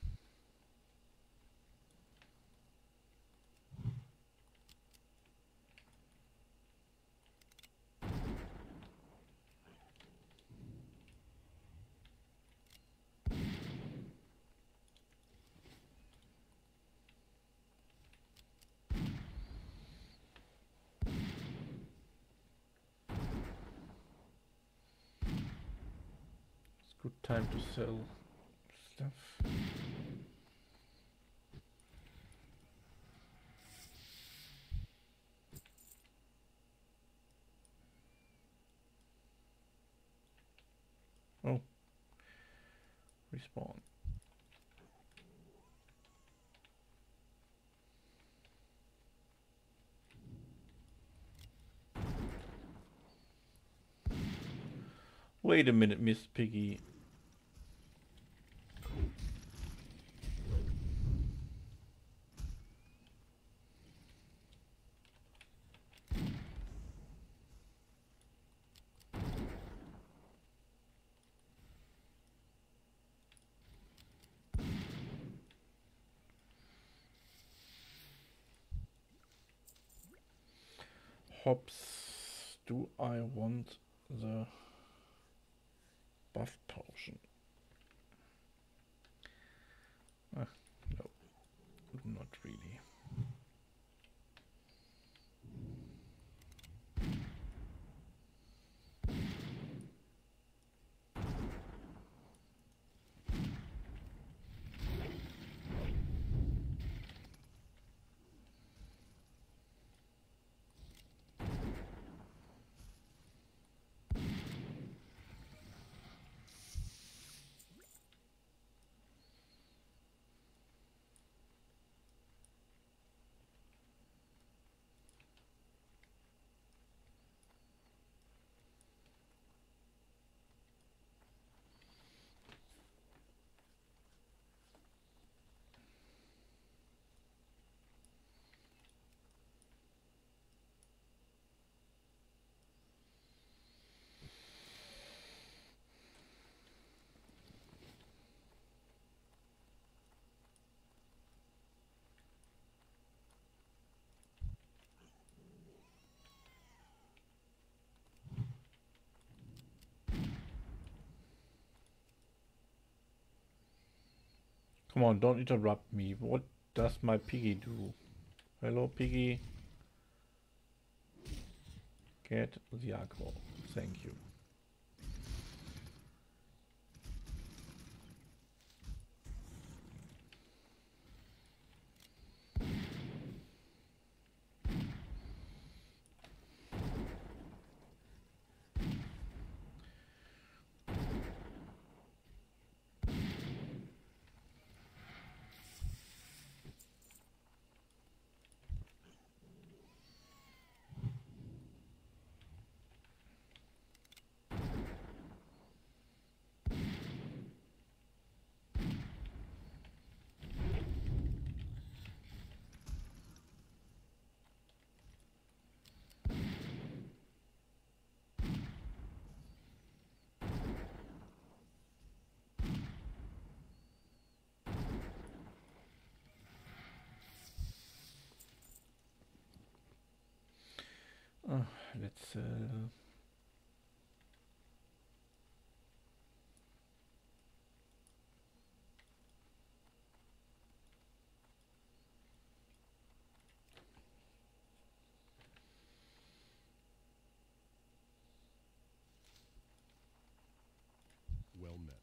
Good time to sell stuff. Oh, respawn. Wait a minute, Miss Piggy. Hops, do I want the buff potion? Ah, no, not really. Come on, don't interrupt me. What does my piggy do? Hello, piggy. Get the aggro. Thank you. Oh, let's uh, Well met.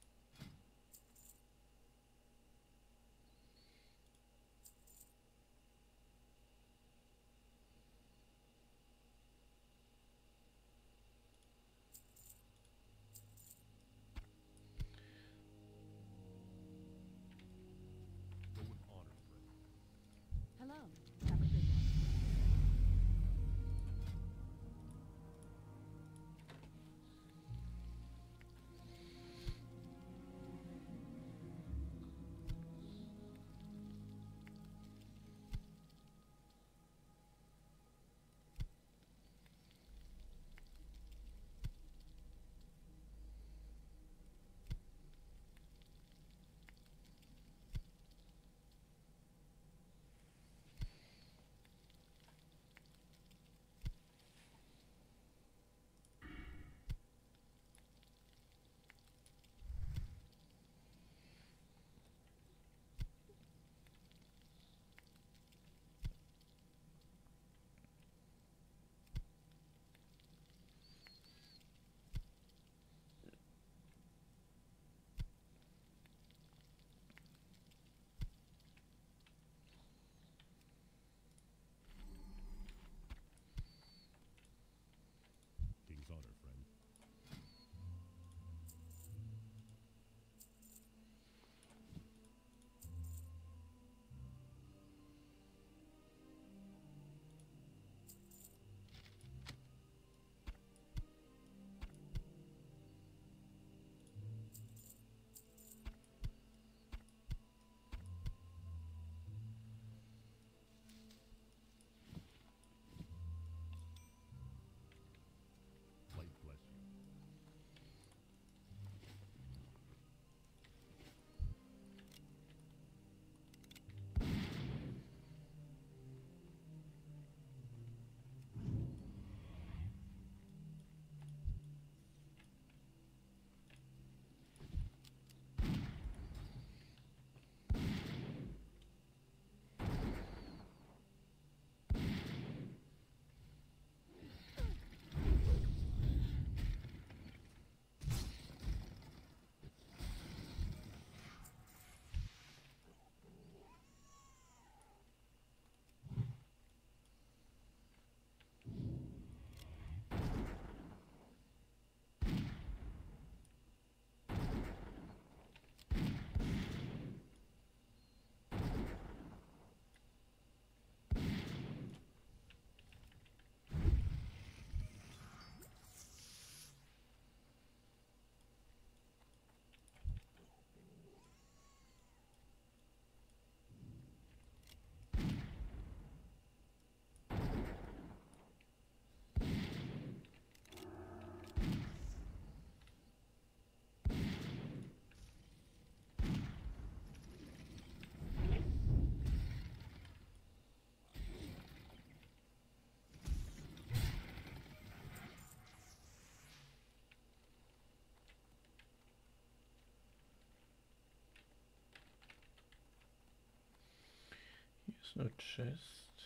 There's no chest.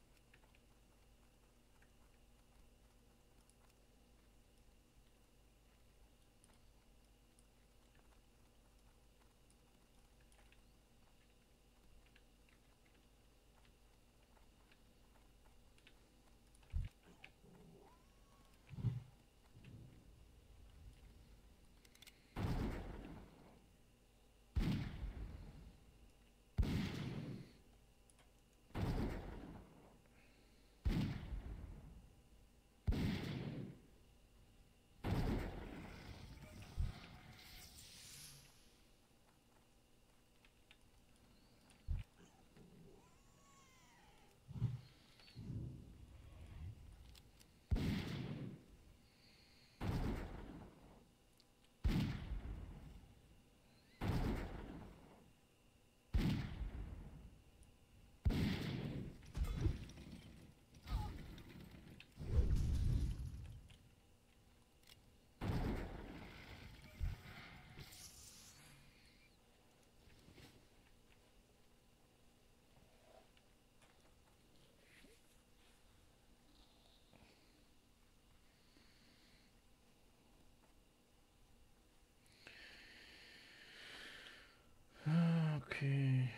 Okay.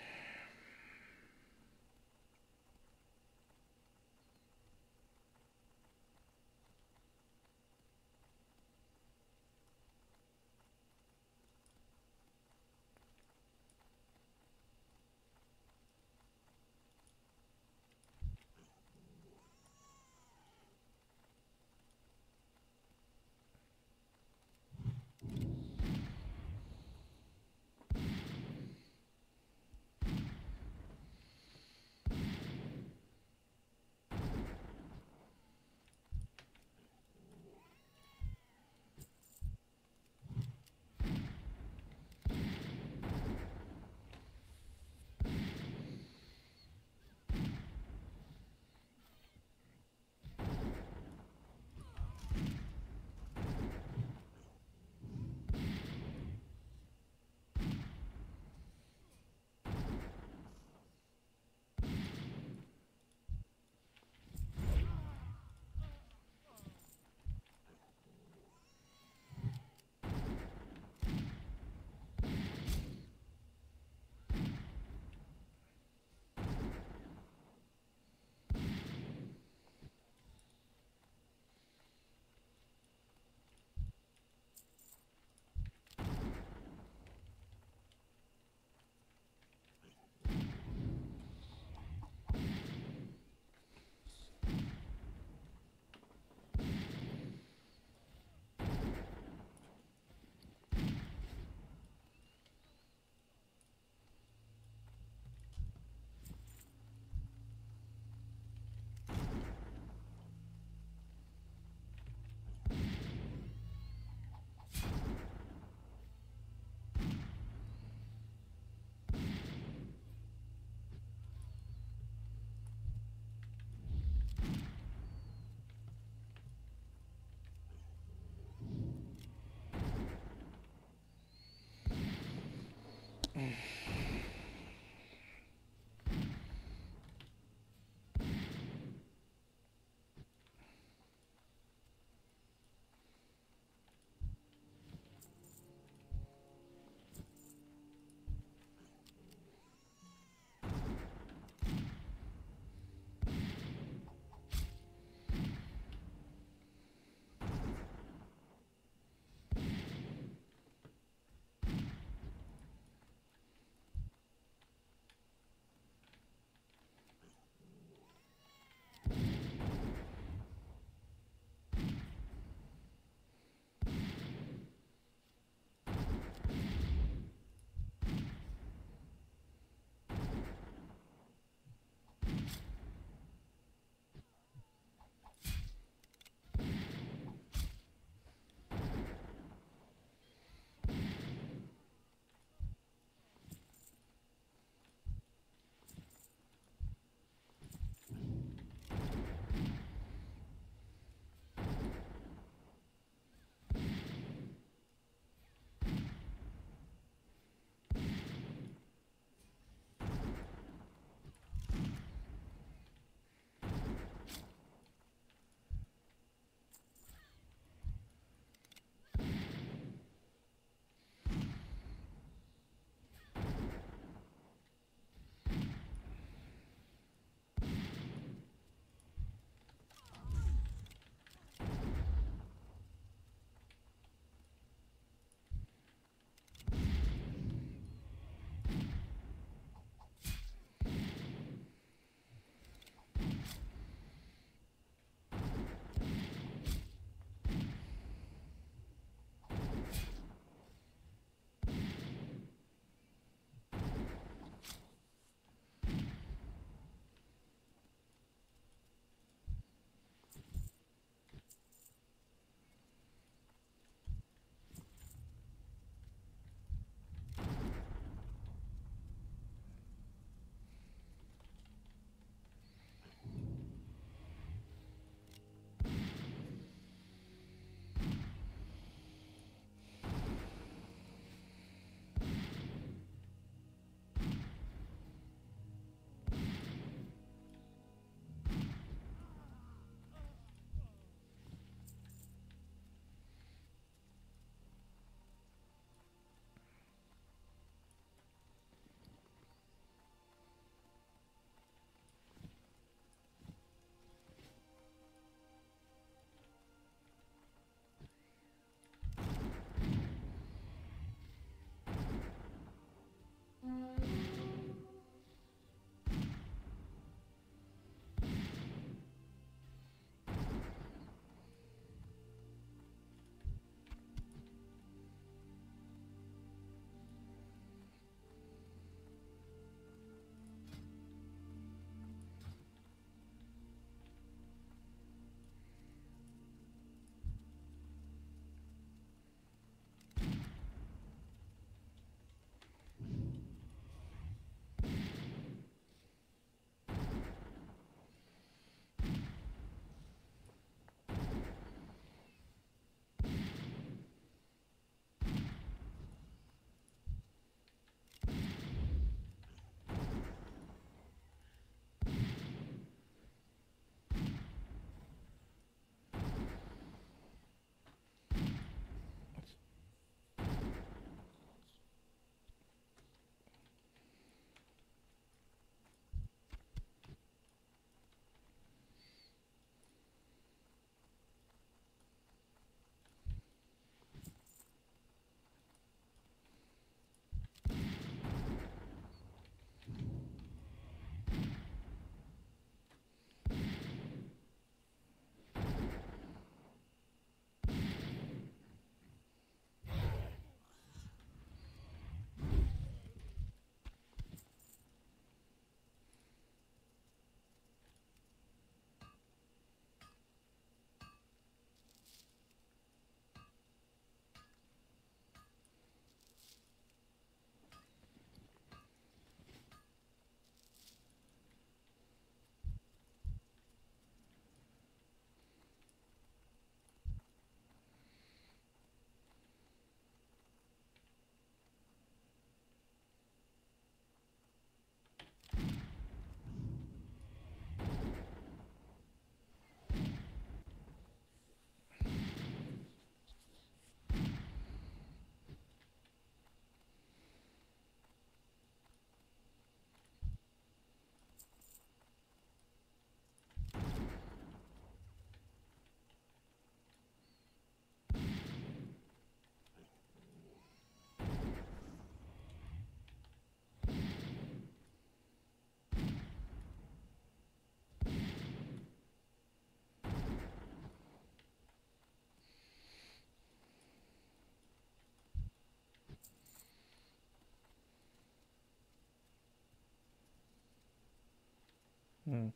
Mm.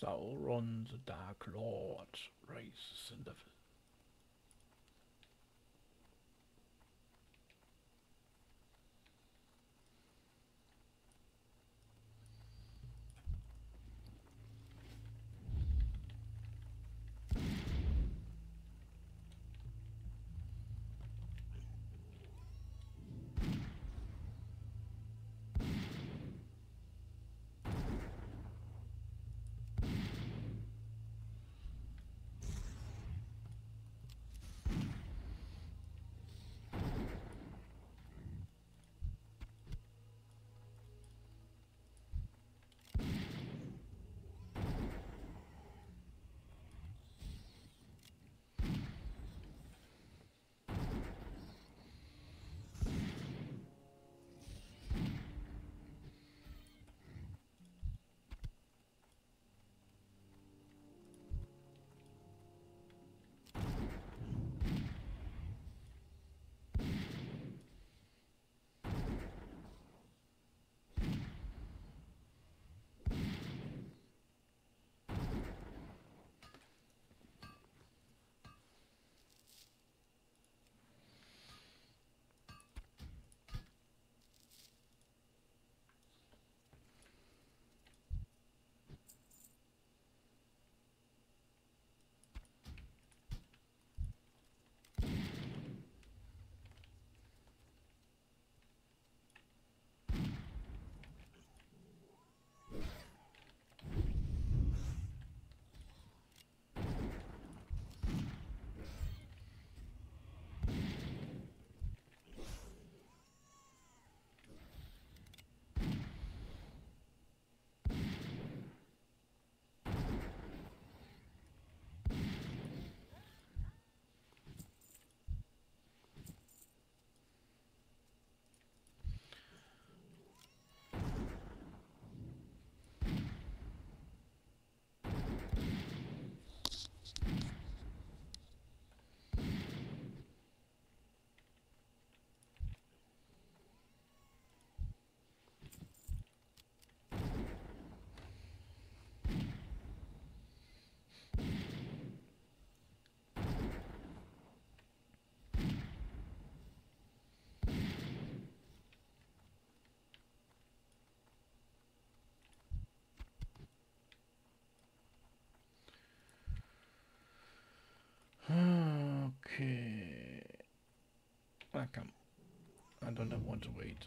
Sauron the Dark Lord rises in the okay. Ah, come. I don't want to wait.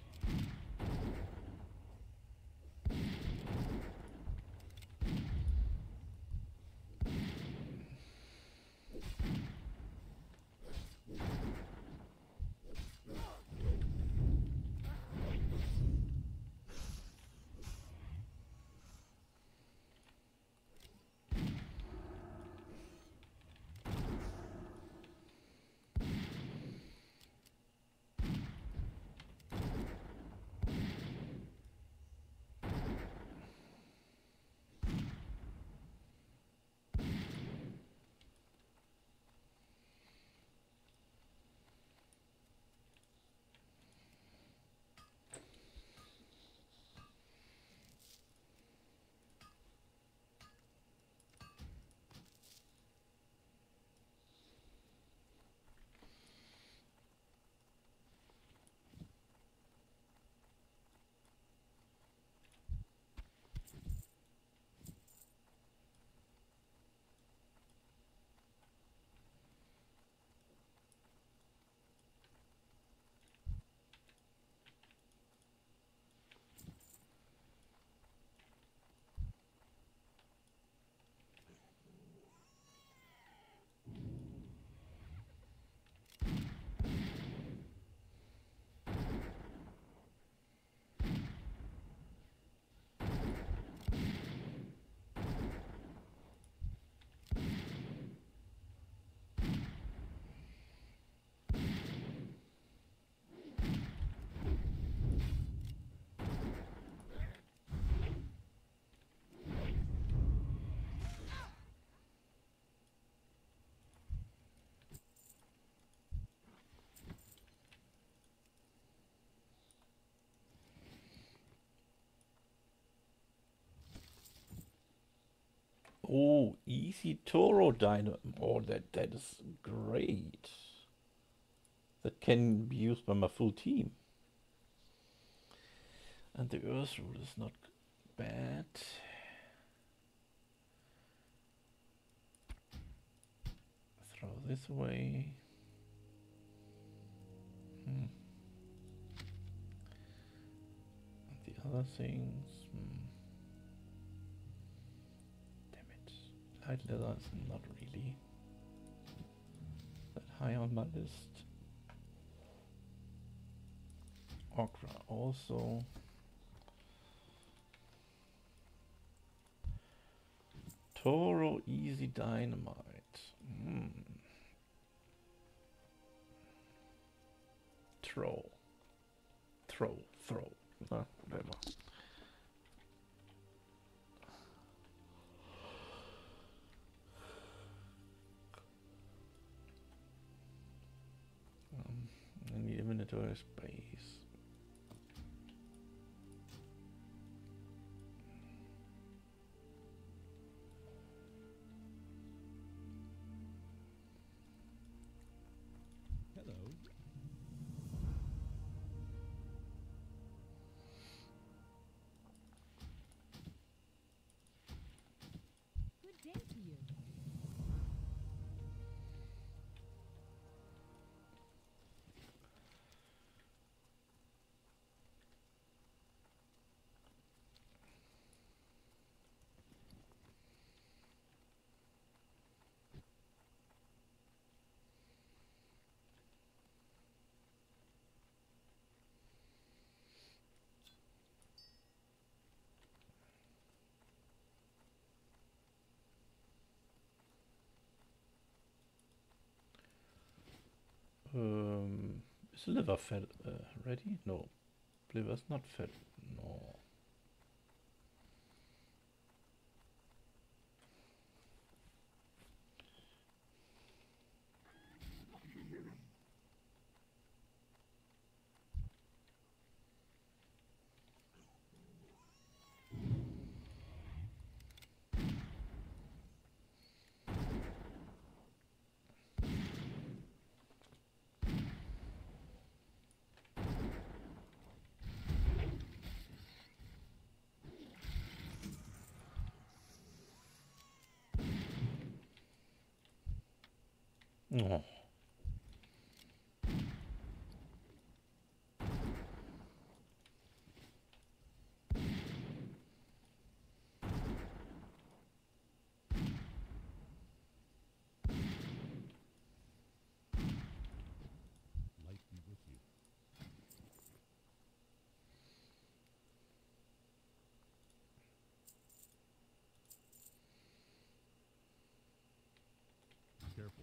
Oh, easy Toro Dino. Oh, that, that is great. That can be used by my full team. And the Earth Rule is not bad. Throw this away. Hmm. And the other things. Hmm. Damn it. Light leather is not really that high on my list. Okra also. Toro Easy Dynamite. Hmm. Throw. Throw. Throw. Uh, whatever. Um, I need inventory space. Hello. Good day to you. Um, is the liver fed uh, ready? No. Liver's not fed. No. Oh. Light be with you. Be careful.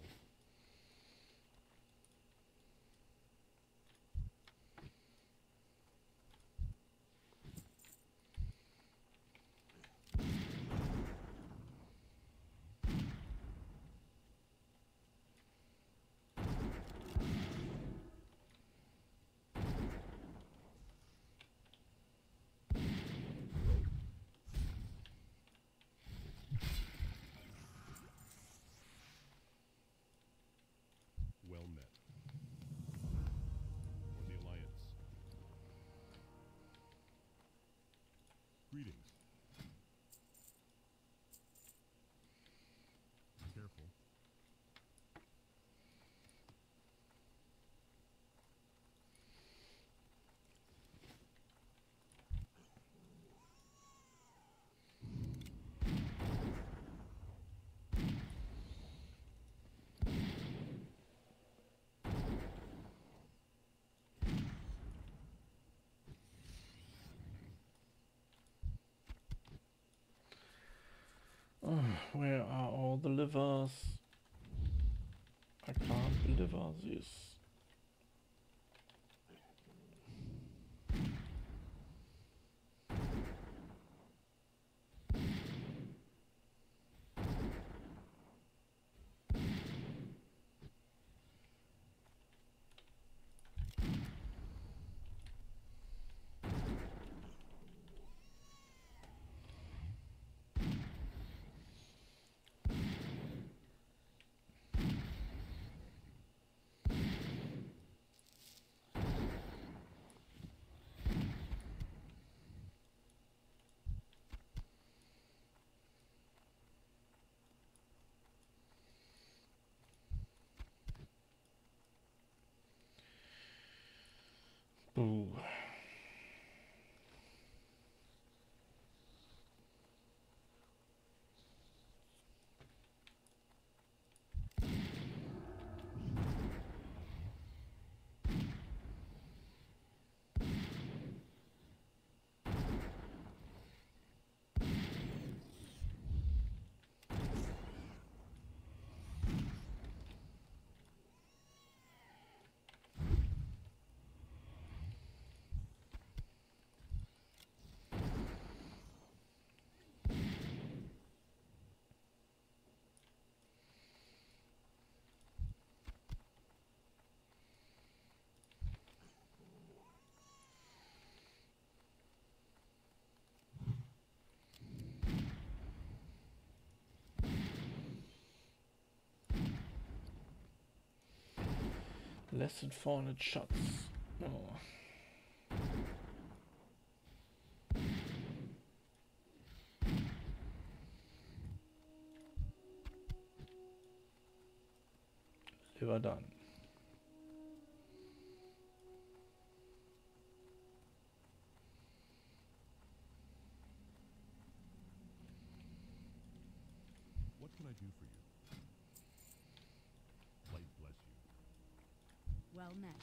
Well met. For the Alliance. Greetings. Be careful. Oh, where are all the livers? I can't deliver this. Less than four hundred shots. Oh. Liver done. What can I do for you? Light bless you. Well met.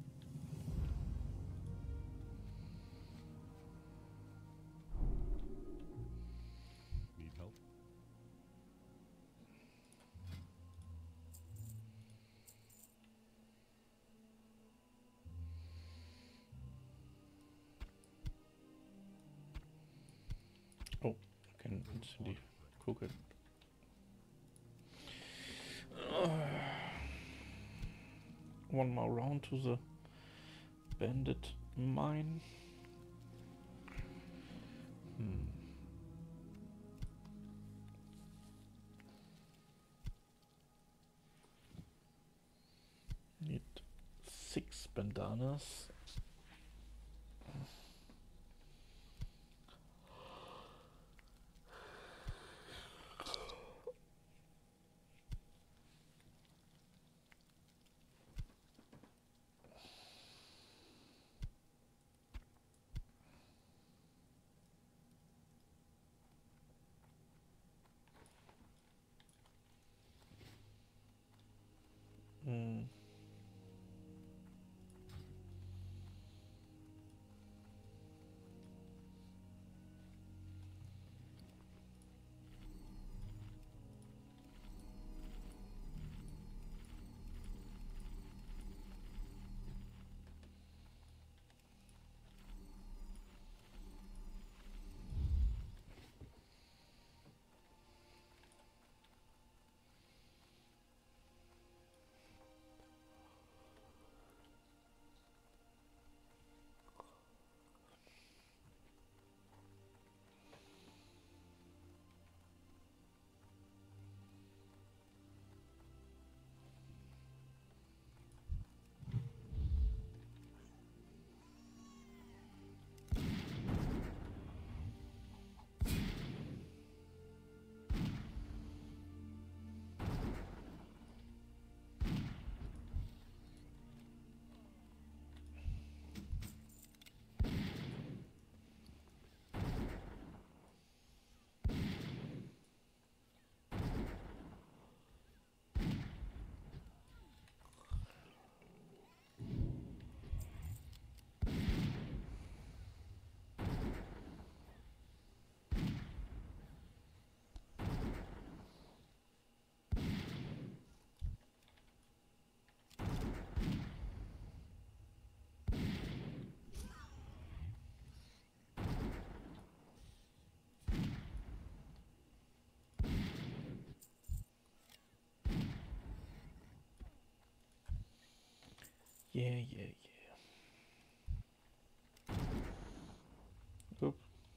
Need help? Oh, I can instantly cook it. One more round to the bandit mine. Hmm. Need six bandanas. Hmm. Yeah, yeah, yeah. Oop.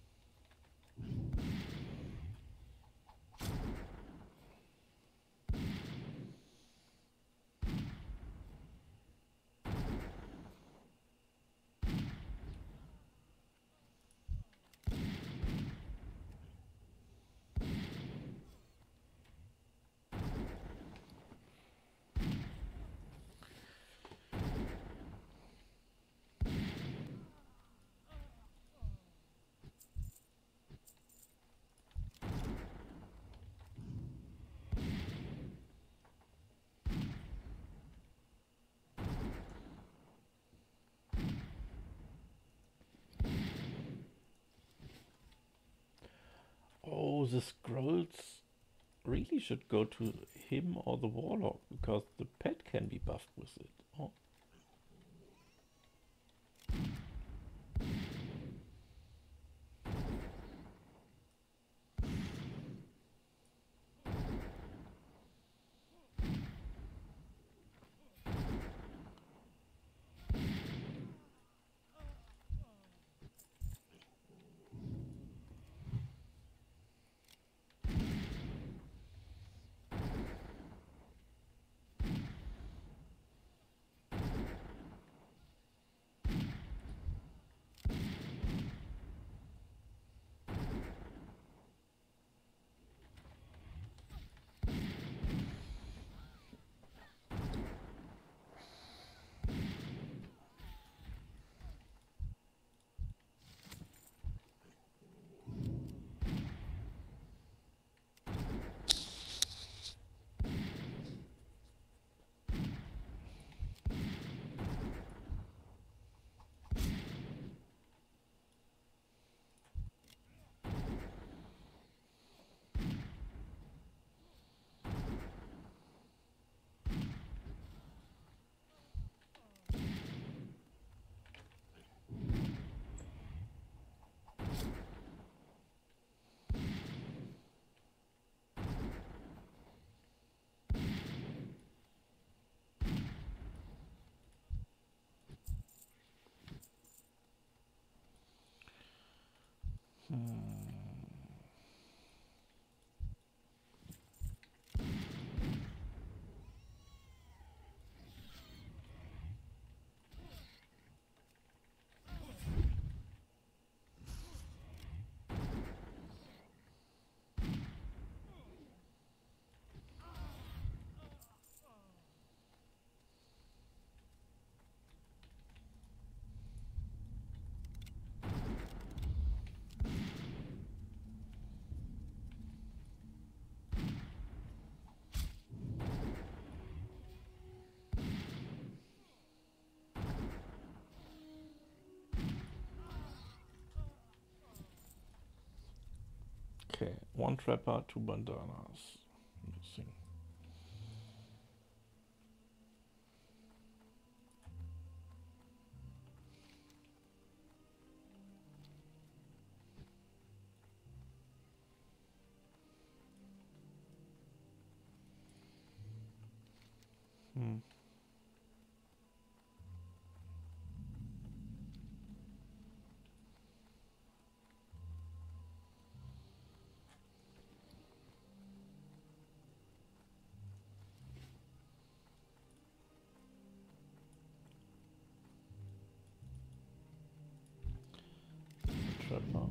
Oh, the scrolls really should go to him or the warlock, because the pet can be buffed with it. Oh. Okay, one trapper, two bandanas. Interesting. Hmm. Trapper.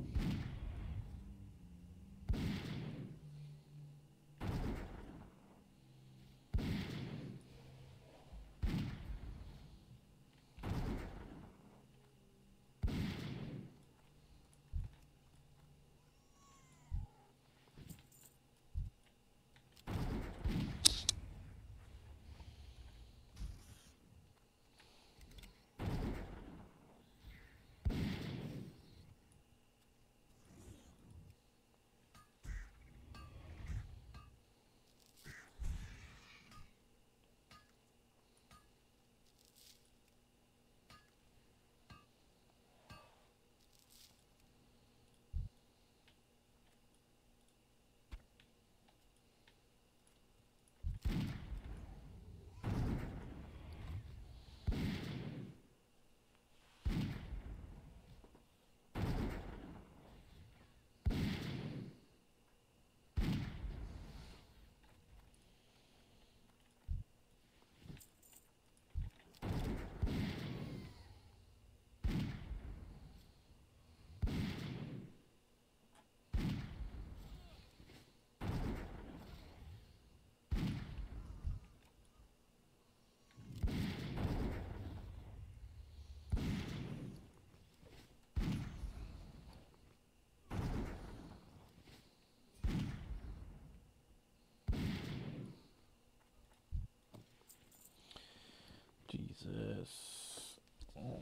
Jesus. Oh.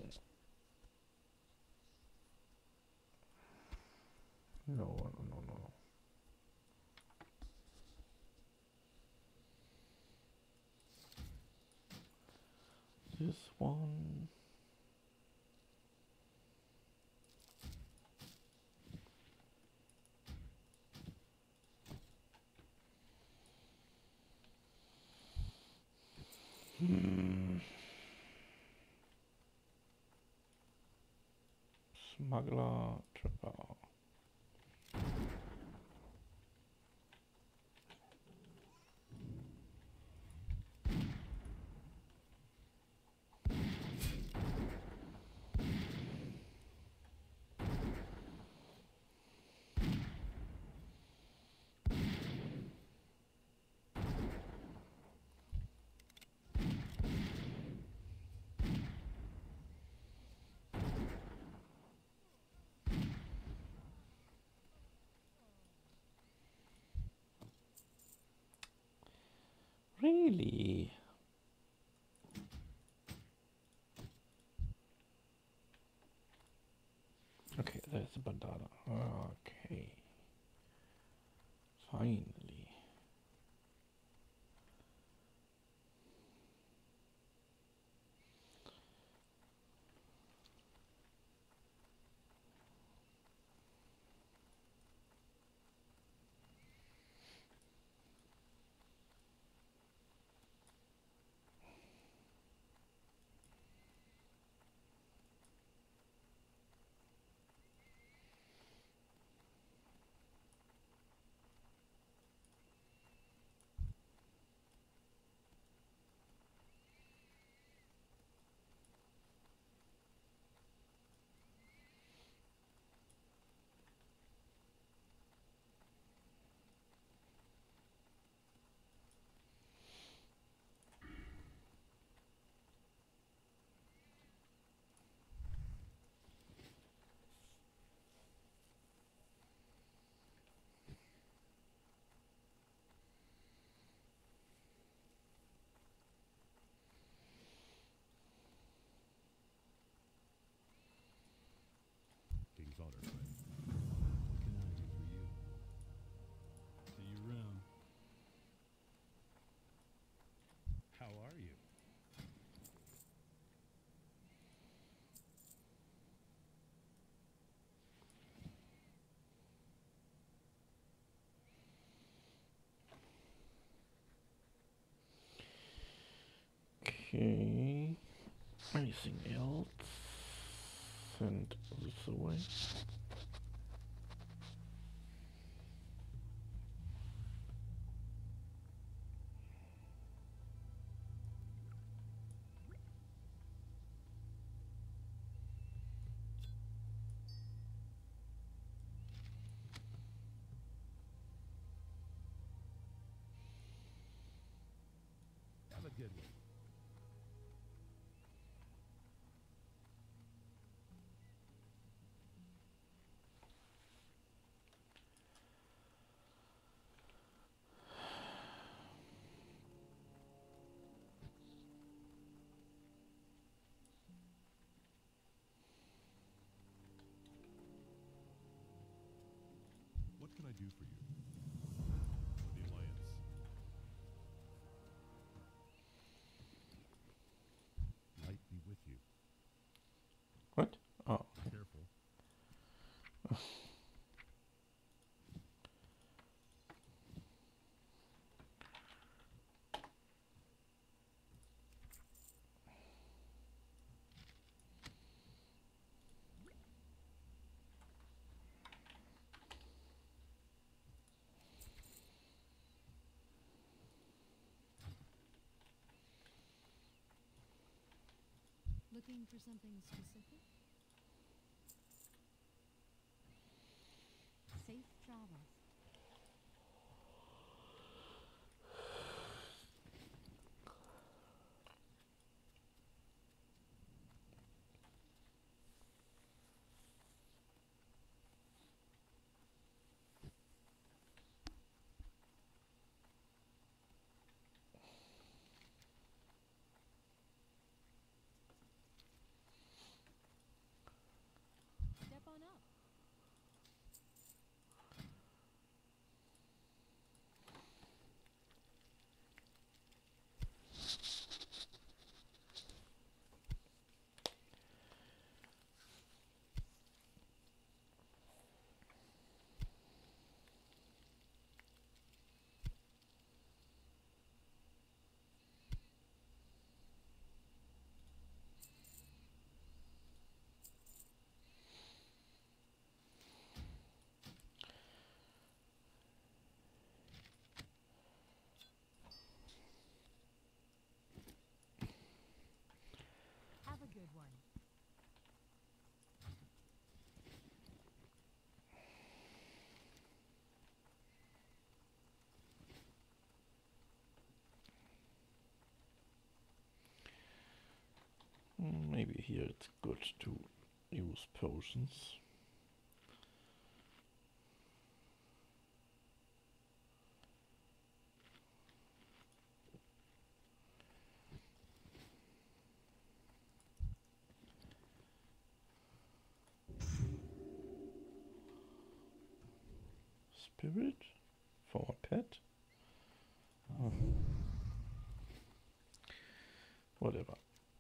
No, no, no, no. This one. Hmm. Smuggler, trapper. Really? Okay, there's a bandana. Okay. Finally. Okay. Anything else? Send this away. Have a good one. What can I do for you? For the Alliance. Light be with you. What? Oh. Careful. Looking for something specific? Safe travels. Step on up. Have a good one. Mm, Maybe here it's good to use potions. Spirit for a pet? Oh. Whatever.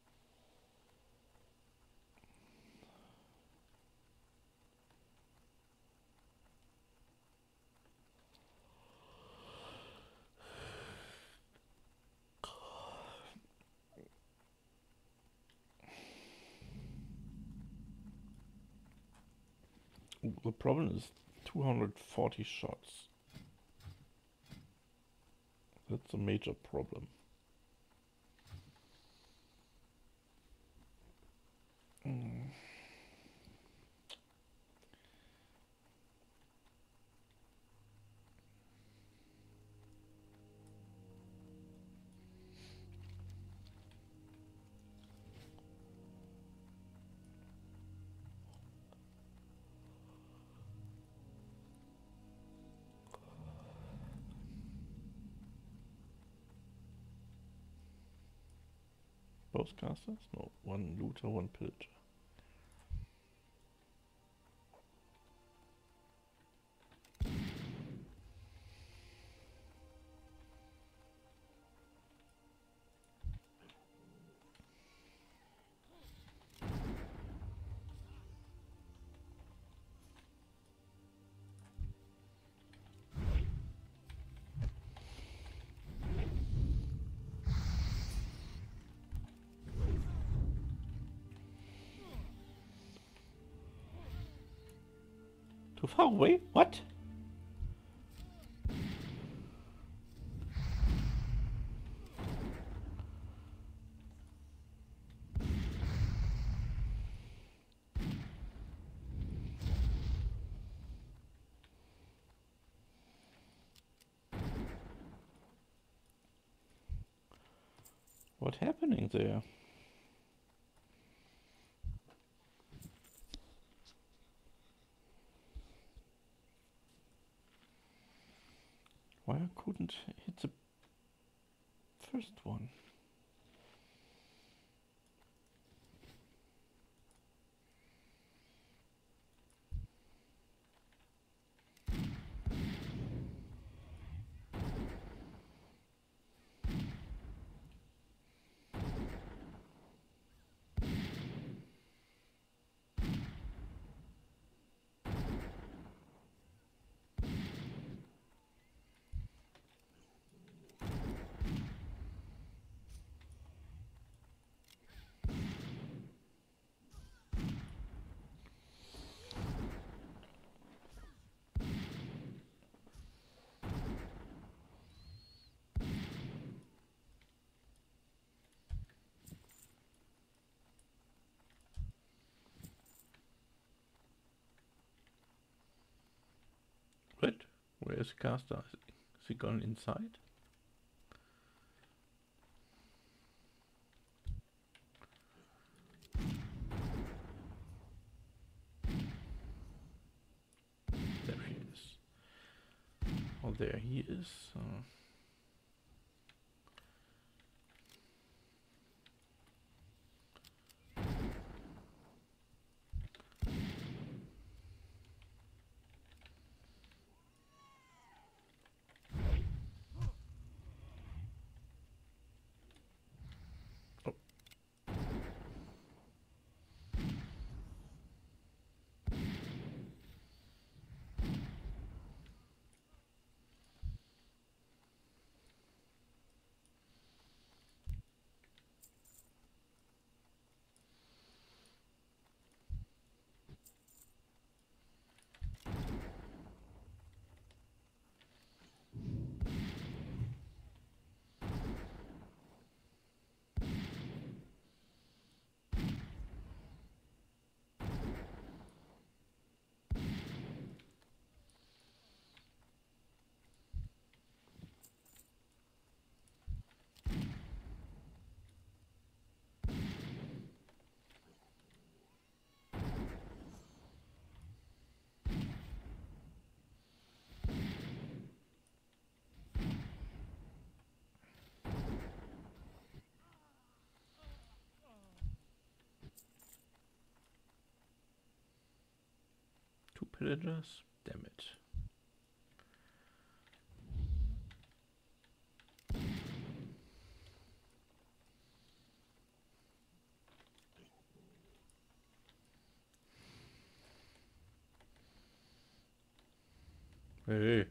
The problem is two hundred forty shots. That's a major problem. Mm. Both casters? No, one looter, one pillager. Too far away? What? What's happening there? Why I couldn't hit the first one? What? Where is the caster? Is he gone inside? There he is. Oh, there he is. Uh, Two pillagers? Damn it. Hey.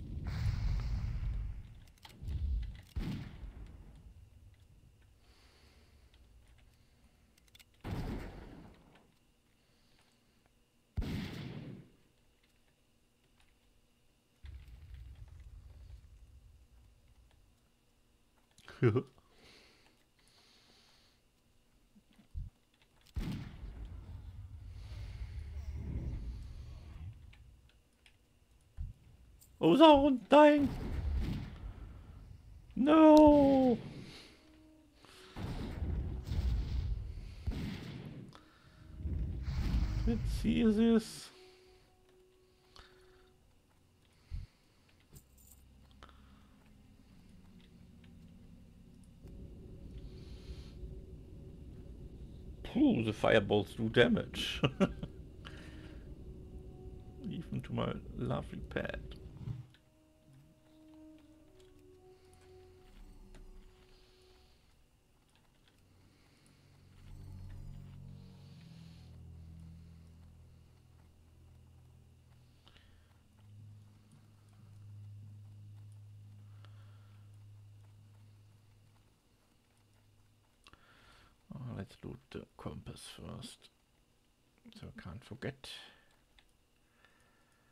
Oh, Sauron dying! No! Let's see this. Ooh, the fireballs do damage. Even to my lovely pet. Oh, let's loot the compass first, so I can't forget.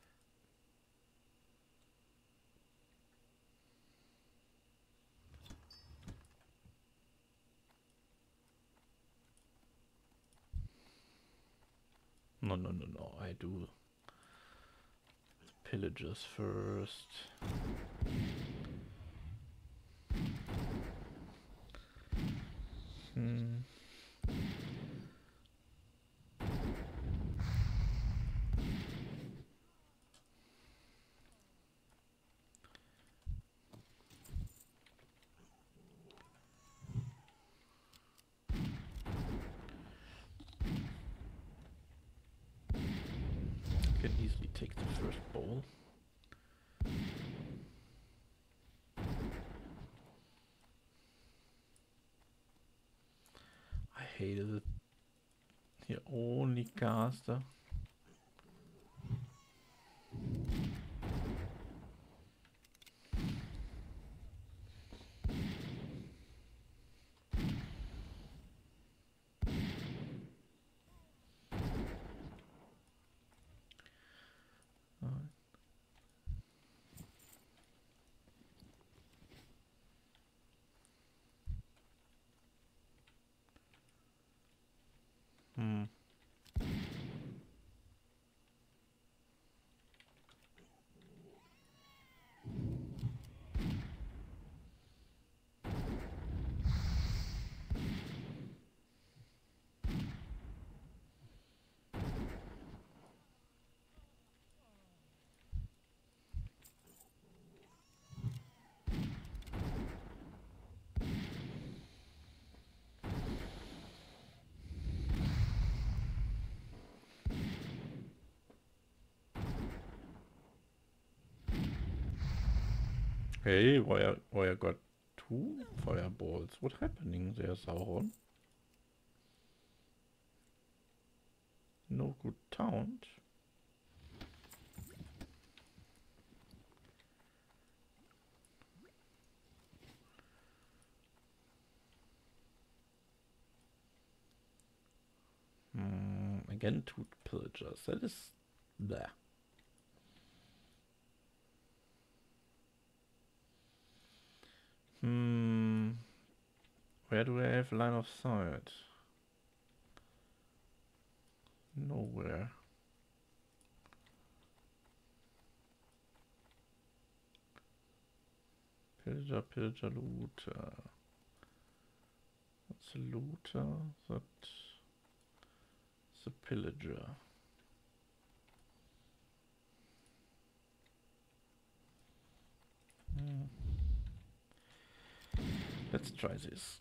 No, no, no, no. I do pillagers first. Hmm. Can easily take the first ball. I hated it. He only caster. Hmm. Hey, why I, why I got two fireballs? What's happening there, Sauron? No good taunt. Hmm, again two pillagers. That is there. Hmm. Where do I have line of sight? Nowhere. Pillager, pillager, looter. That's a looter. That's a pillager. Hmm. Let's try this.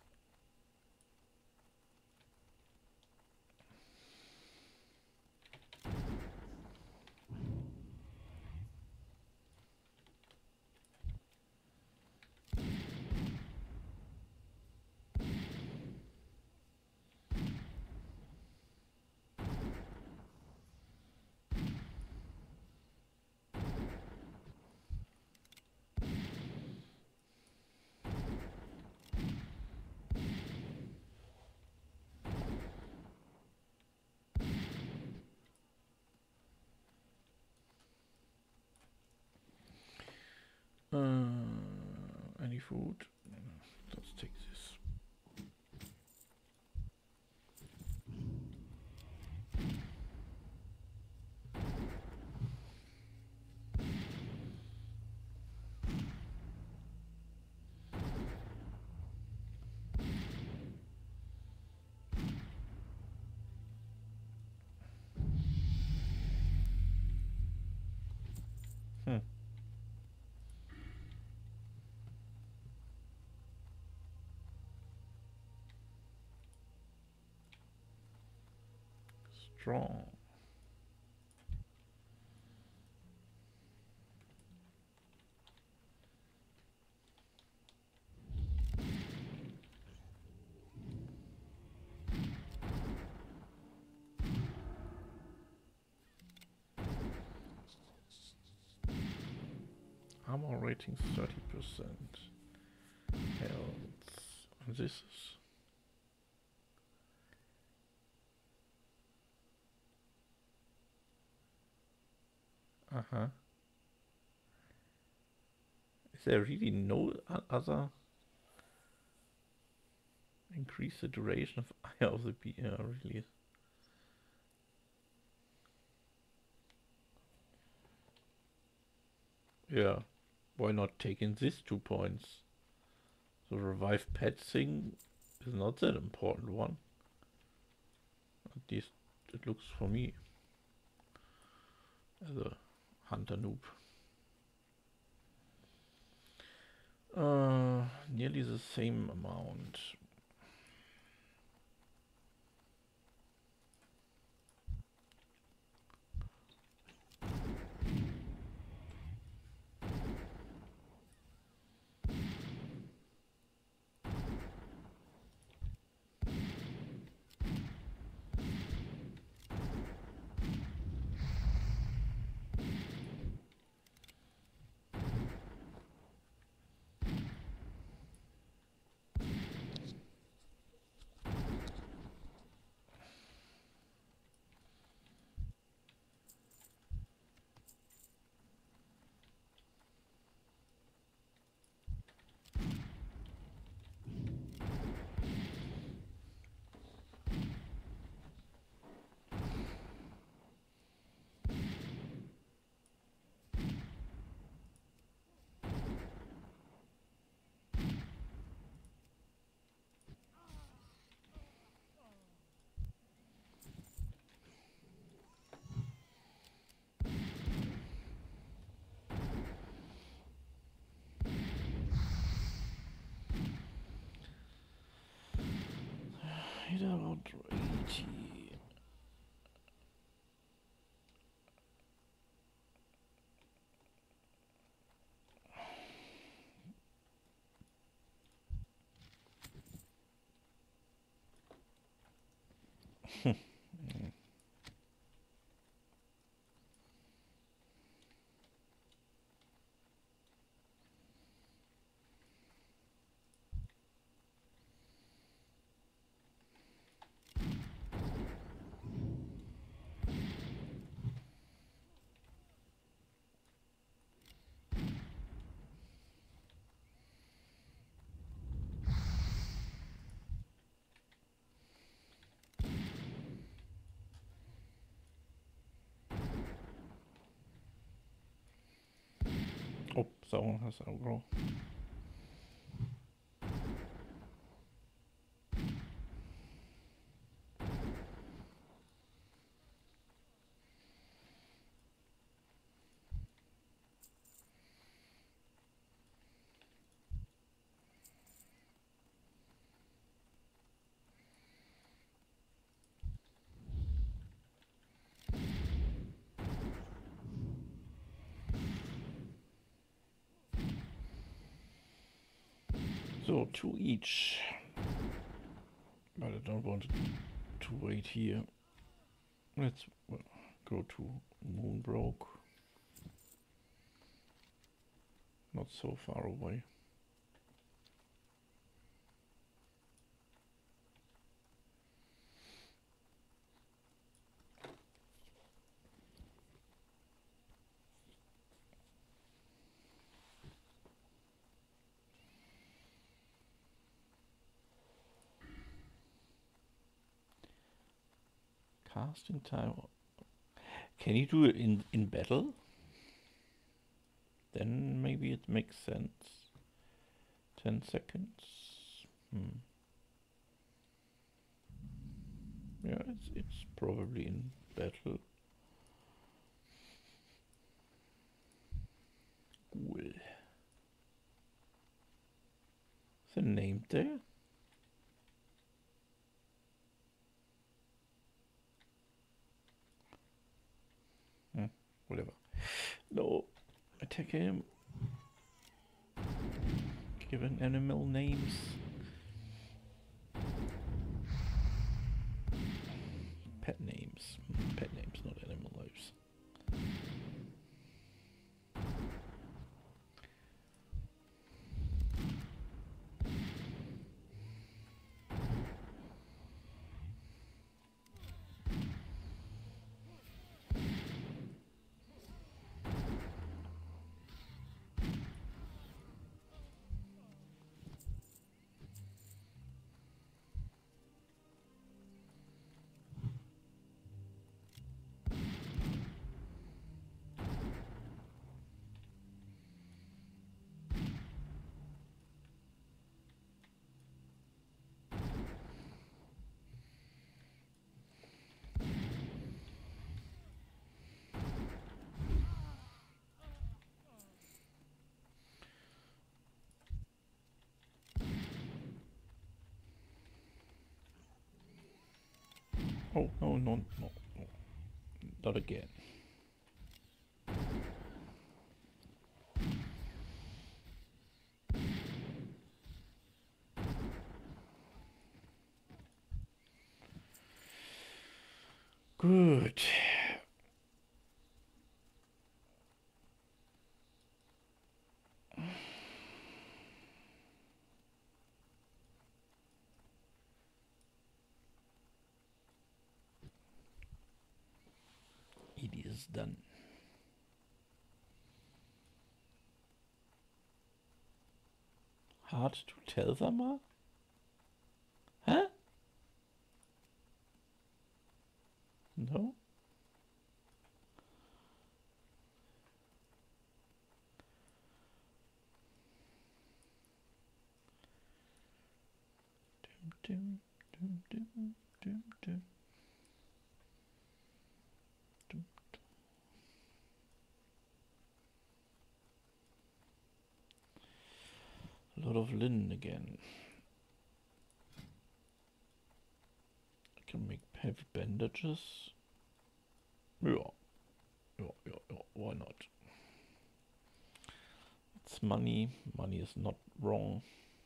Uh, any food? Let's take this. Hmm. Strong. Armor rating thirty percent. Health. And this is uh-huh. Is there really no o- other increase the duration of eye of the beer? Really? Yeah. Why not taking these two points? The revive pet thing is not that important one. At least it looks for me. As a hunter noob. Uh, nearly the same amount. Hit about eighty. Oh, someone has aggro. So, two each. But I don't want to wait here. Let's well, go to Moonbroke. Not so far away. Casting time. Can you do it in, in battle? Then maybe it makes sense. Ten seconds. Hmm. Yeah, it's it's probably in battle. Cool. Is the name there? Hmm, whatever. No, attack him. Given animal names. Pet names. Hmm, pet names, not animal names. Oh, no, no, no, no. Not again. Good. It is done. Hard to tell, Sama? Huh? No? Dum, dum, dum, dum, dum, dum. Dum, dum. A lot of linen again. I can make heavy bandages. Yeah. Yeah, yeah, yeah. Why not? It's money. Money is not wrong.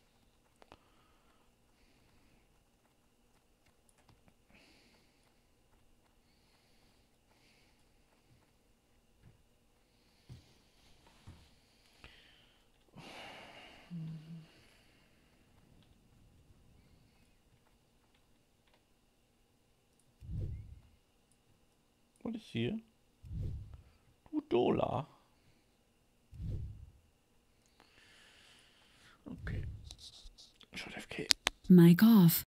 What is here? Two dollar. Okay. Should have K. Mic off.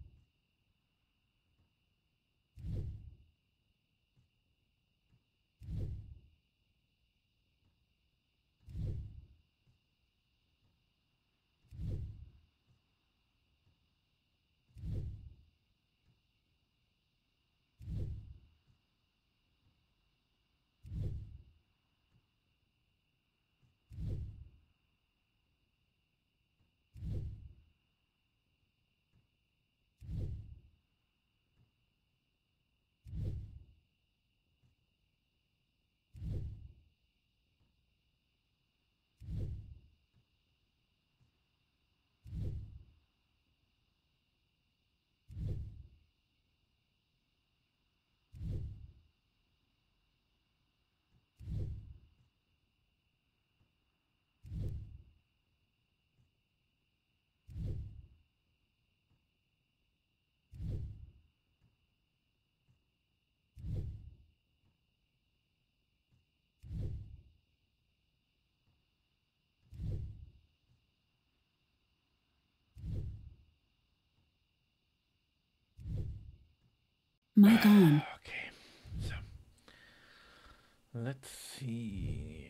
Mic on. Okay. So let's see.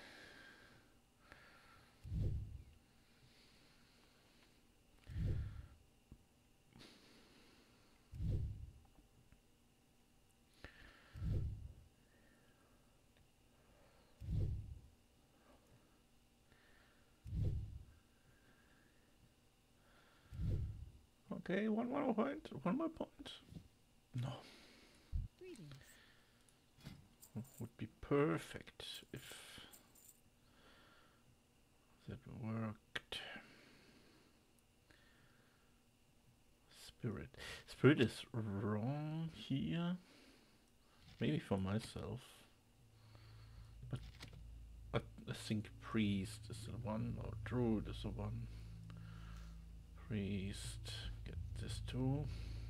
Okay, one more point. One more point. No. Greetings. Would be perfect if that worked. Spirit. Spirit is wrong here. Maybe for myself. But I, I think priest is the one, or druid is the one. Priest. Get this too.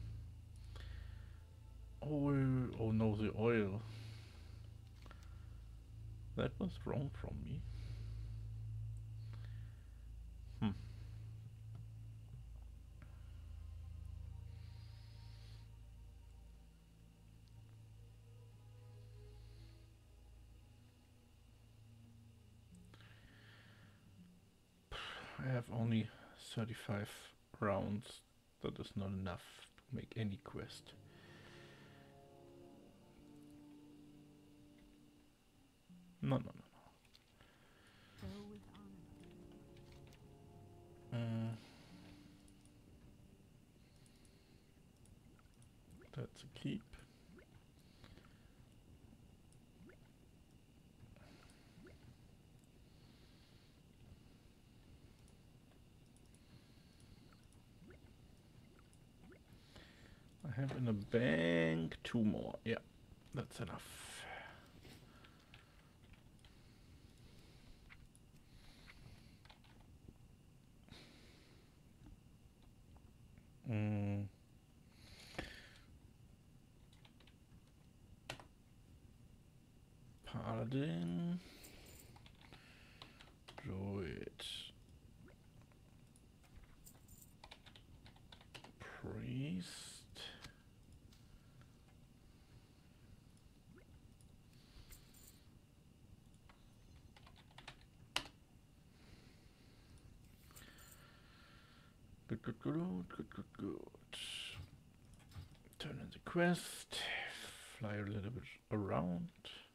Oil. Oh no, the oil. That was wrong from me. Hmm. I have only thirty-five rounds. That is not enough to make any quest. No, no, no, Go with honor. no. Uh, That's a keep. I have in the bank two more. Yeah, that's enough. Mm. Paladin. Druid. Priest. Good, good, good, good, good, good. Turn in the quest. Fly a little bit around.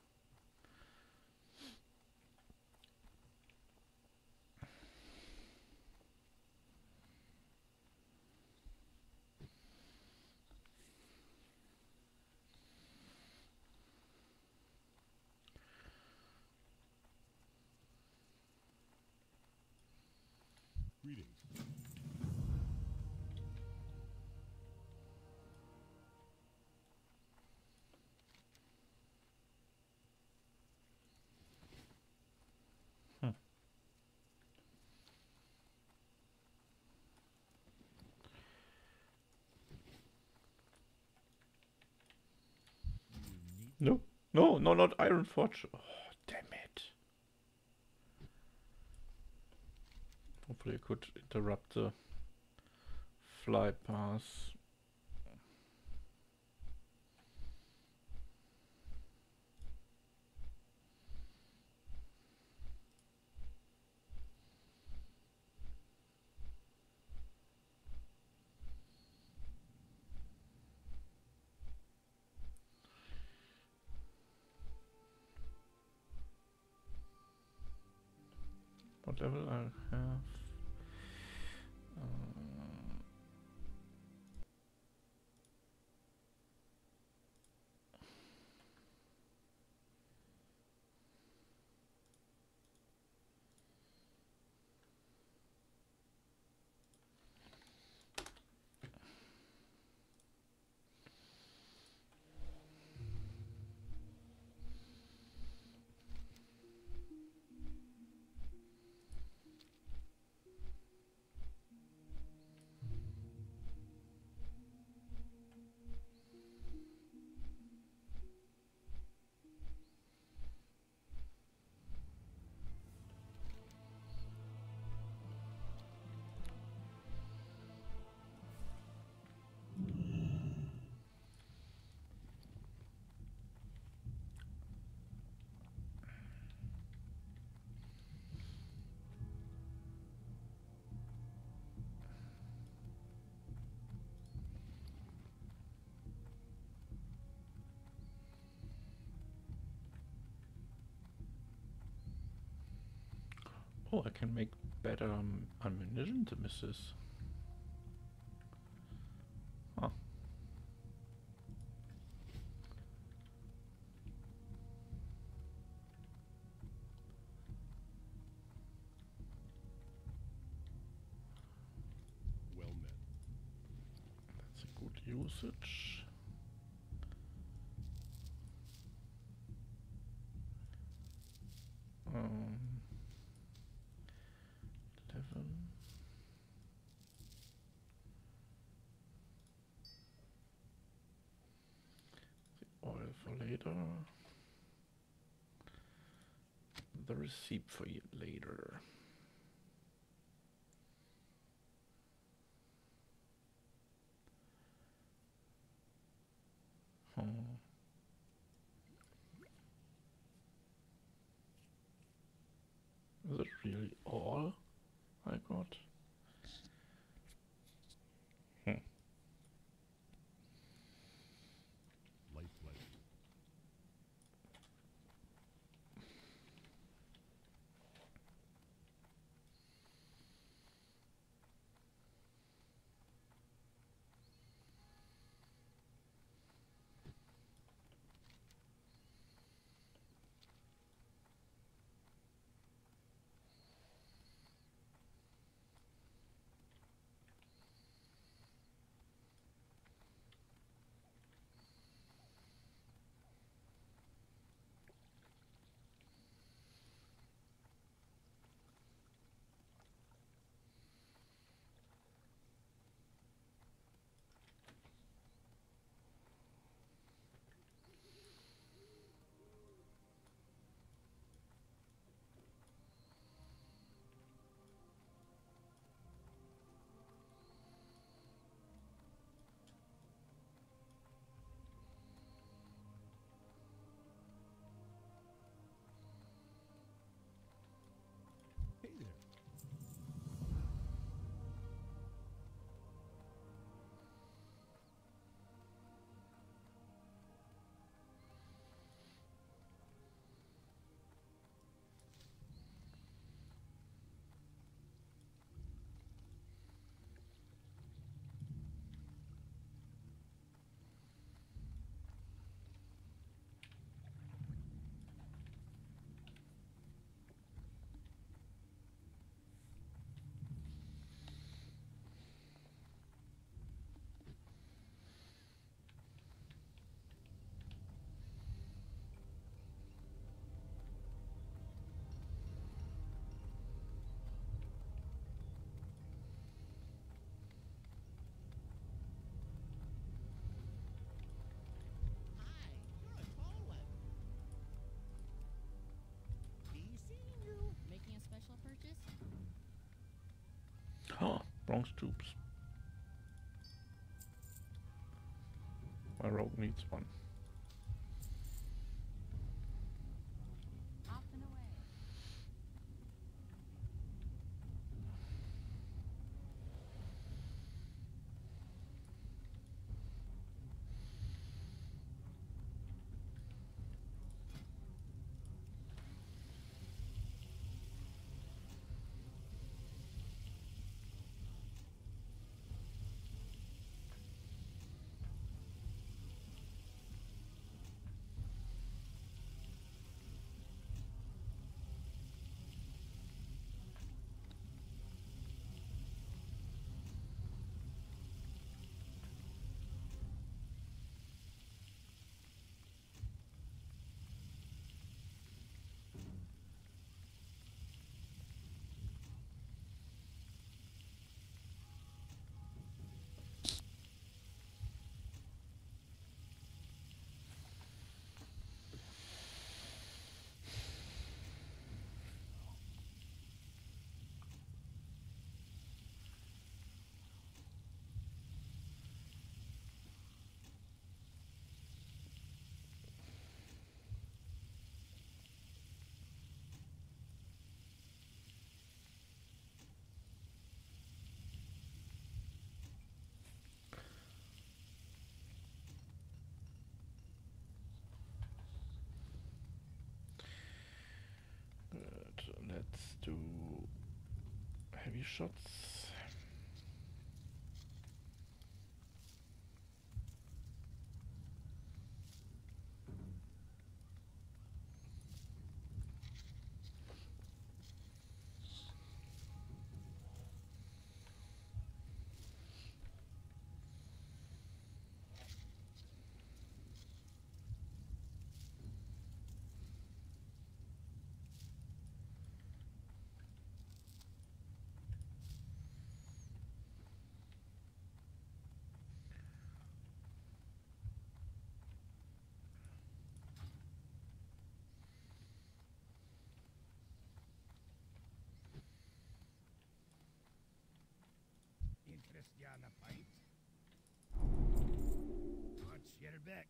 Greetings. Hmm. No, no, no, not Iron Forge. Oh, damn it. Hopefully I could interrupt the fly pass. What level I have? Uh, oh, I can make better um, ammunition to misses. Huh. Well met. That's a good usage. Um, eleven. The oil for later. The receipt for y- later. Oh. Is it really all I got? Hmm. Light pleasure. bronze tubes. My rogue needs one. Off and away. Good. Let's do heavy shots. Interest ya on a pint? What's your back?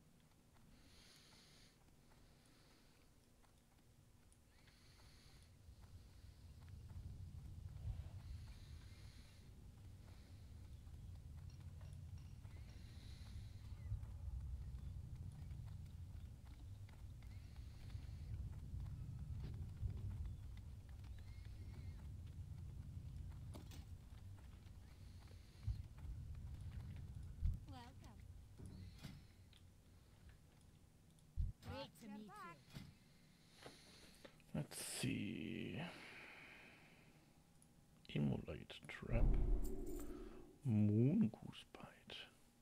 Welcome. Great to meet you. Let's see. Immolate trap. Moongoose bite.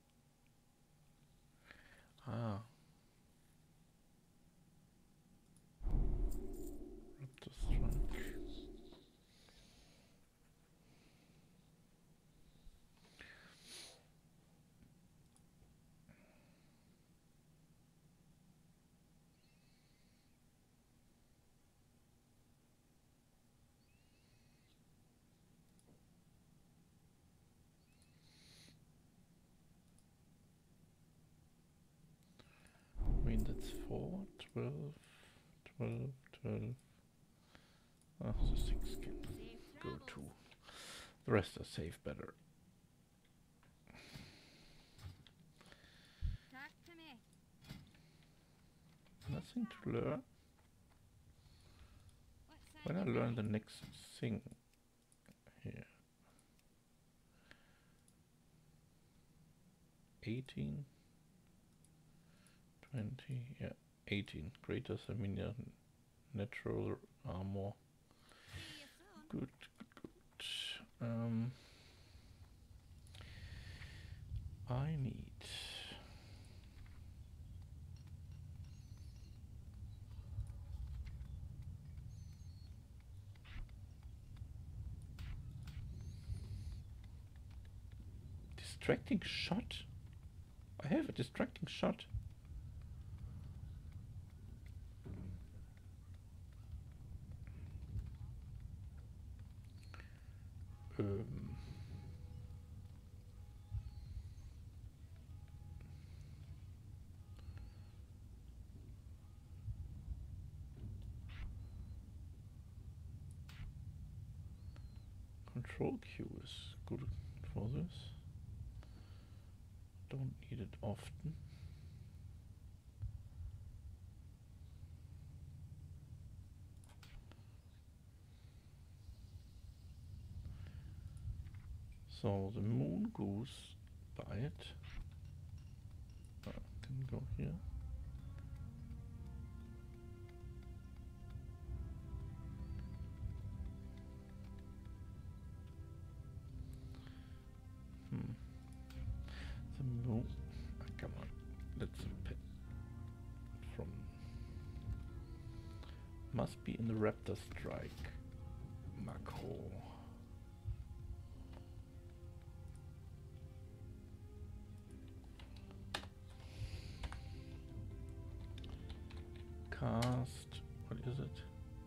Ah. Raptor strike. I mean, that's four, twelve, twelve, twelve. Ah, the six can Safe go travels. too. The rest are safe better. Talk to me. Nothing to learn. What side When I you learn the play? next thing here. eighteen, twenty, yeah, eighteen. Greater Saminia natural armor. See you soon. Good, good, good. Um, I need distracting shot. I have a distracting shot. Um, control queue is good for this. Don't need it often. So the moon goose bite uh, can go here. Hmm. The moon. Oh, come on, that's a pet from. Must be in the Raptor Strike macro. Cast, what is it?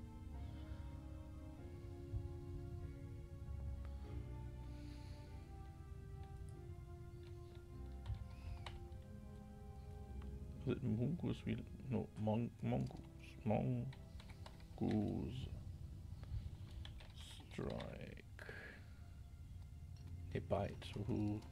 Is it mongoose? We no mon mongoose mongoose strike. A bite. Who?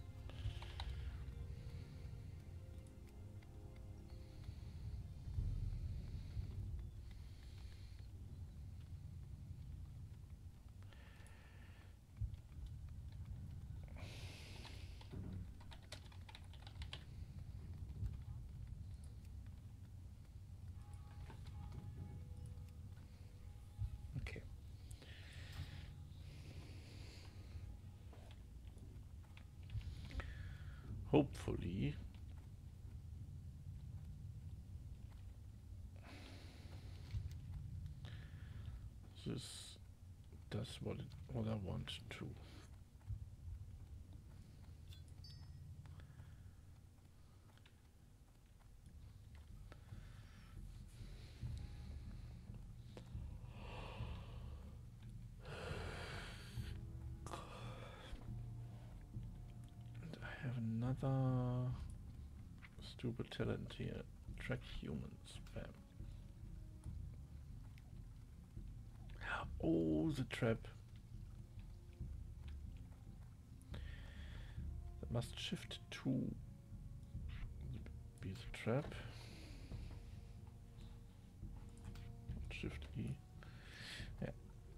Hopefully this does what it, what I want to. I have another stupid talent here. Track humans. Bam. Oh, the trap. That must shift to be the trap. Shift E. Yeah.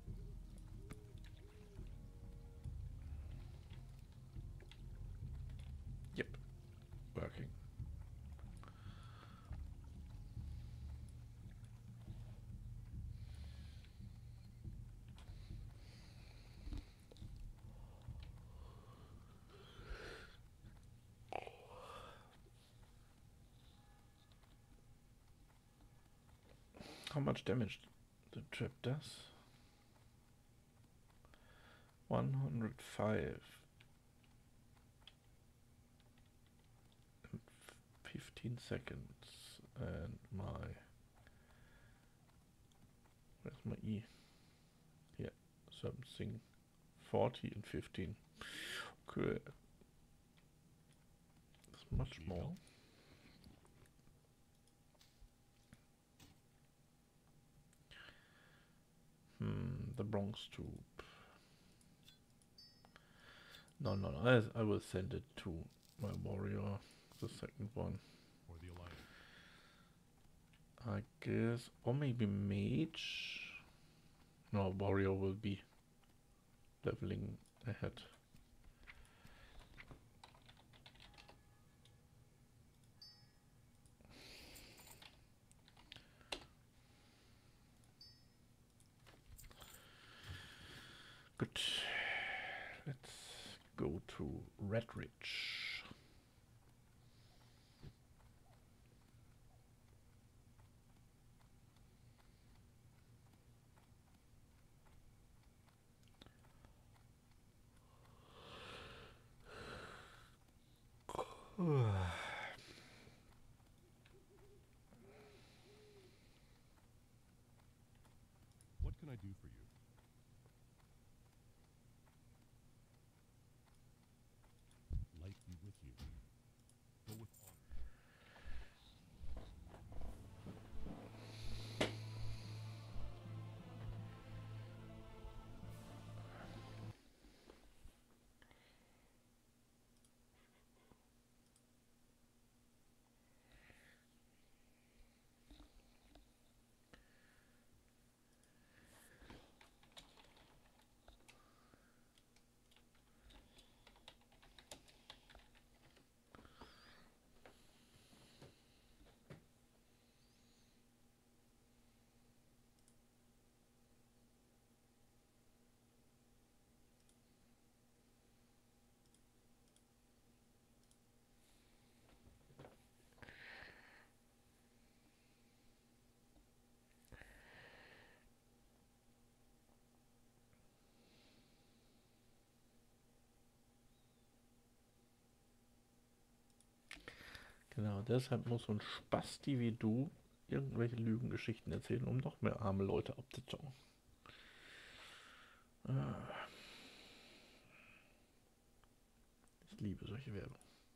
Yep. Working. How much damage the trap does? one hundred five. In fifteen seconds. And my... Where's my E? Yeah, something. forty and fifteen. Okay. That's much more. Hmm, the Bronx tube. No, no, no. I, I will send it to my warrior, the second one. Or the alliance. I guess, or maybe mage. No, warrior will be leveling ahead. Good. Let's go to Red Ridge. What can I do for you? Light be with you. Go with honor. Genau, deshalb muss so ein Spasti wie du irgendwelche Lügengeschichten erzählen, um noch mehr arme Leute abzuzocken. Ah. Ich liebe solche Werbung.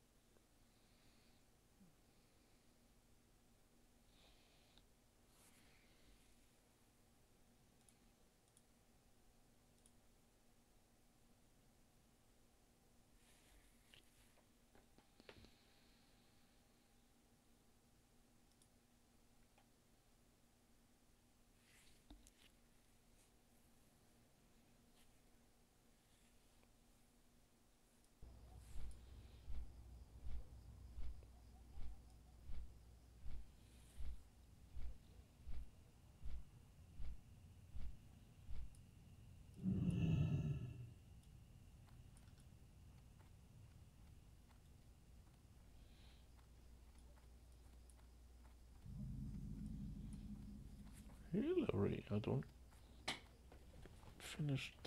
Hillary, I don't finish the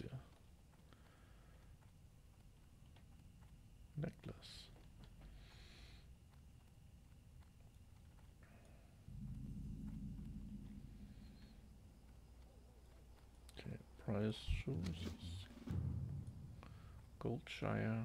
necklace. Okay, price shoes. Goldshire.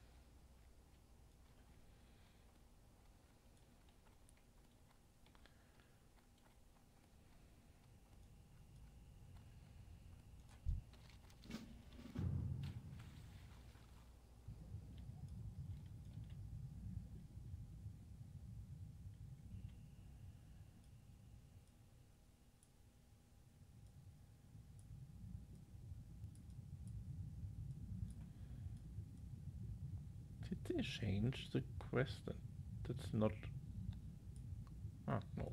Did they change the quest? That's not... Ah, no.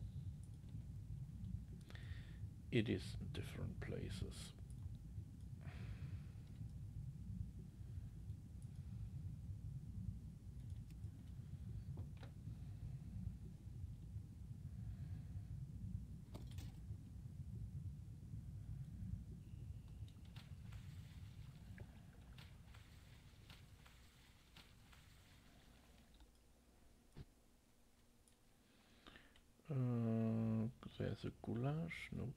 It is in different places. Uh, there's a goulash, no.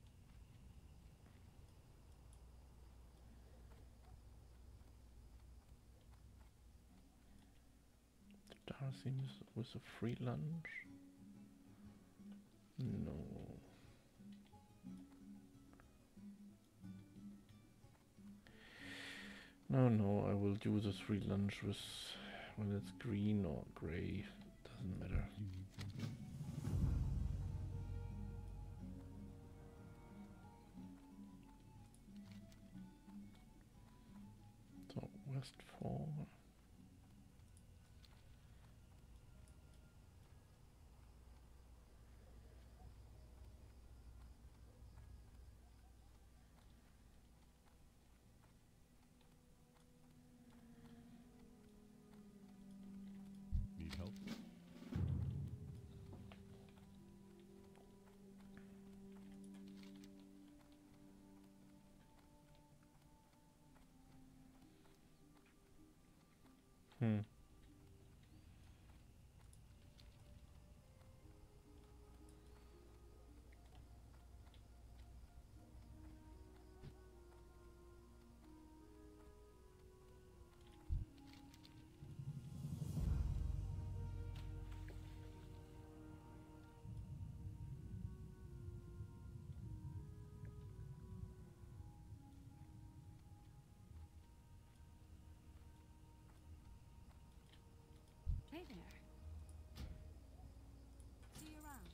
Darcy's with a free lunch? No. No, no, I will do the free lunch with, when it's green or grey, doesn't matter. You need something? So, West four. Need help? Hmm. Hey there. See you around.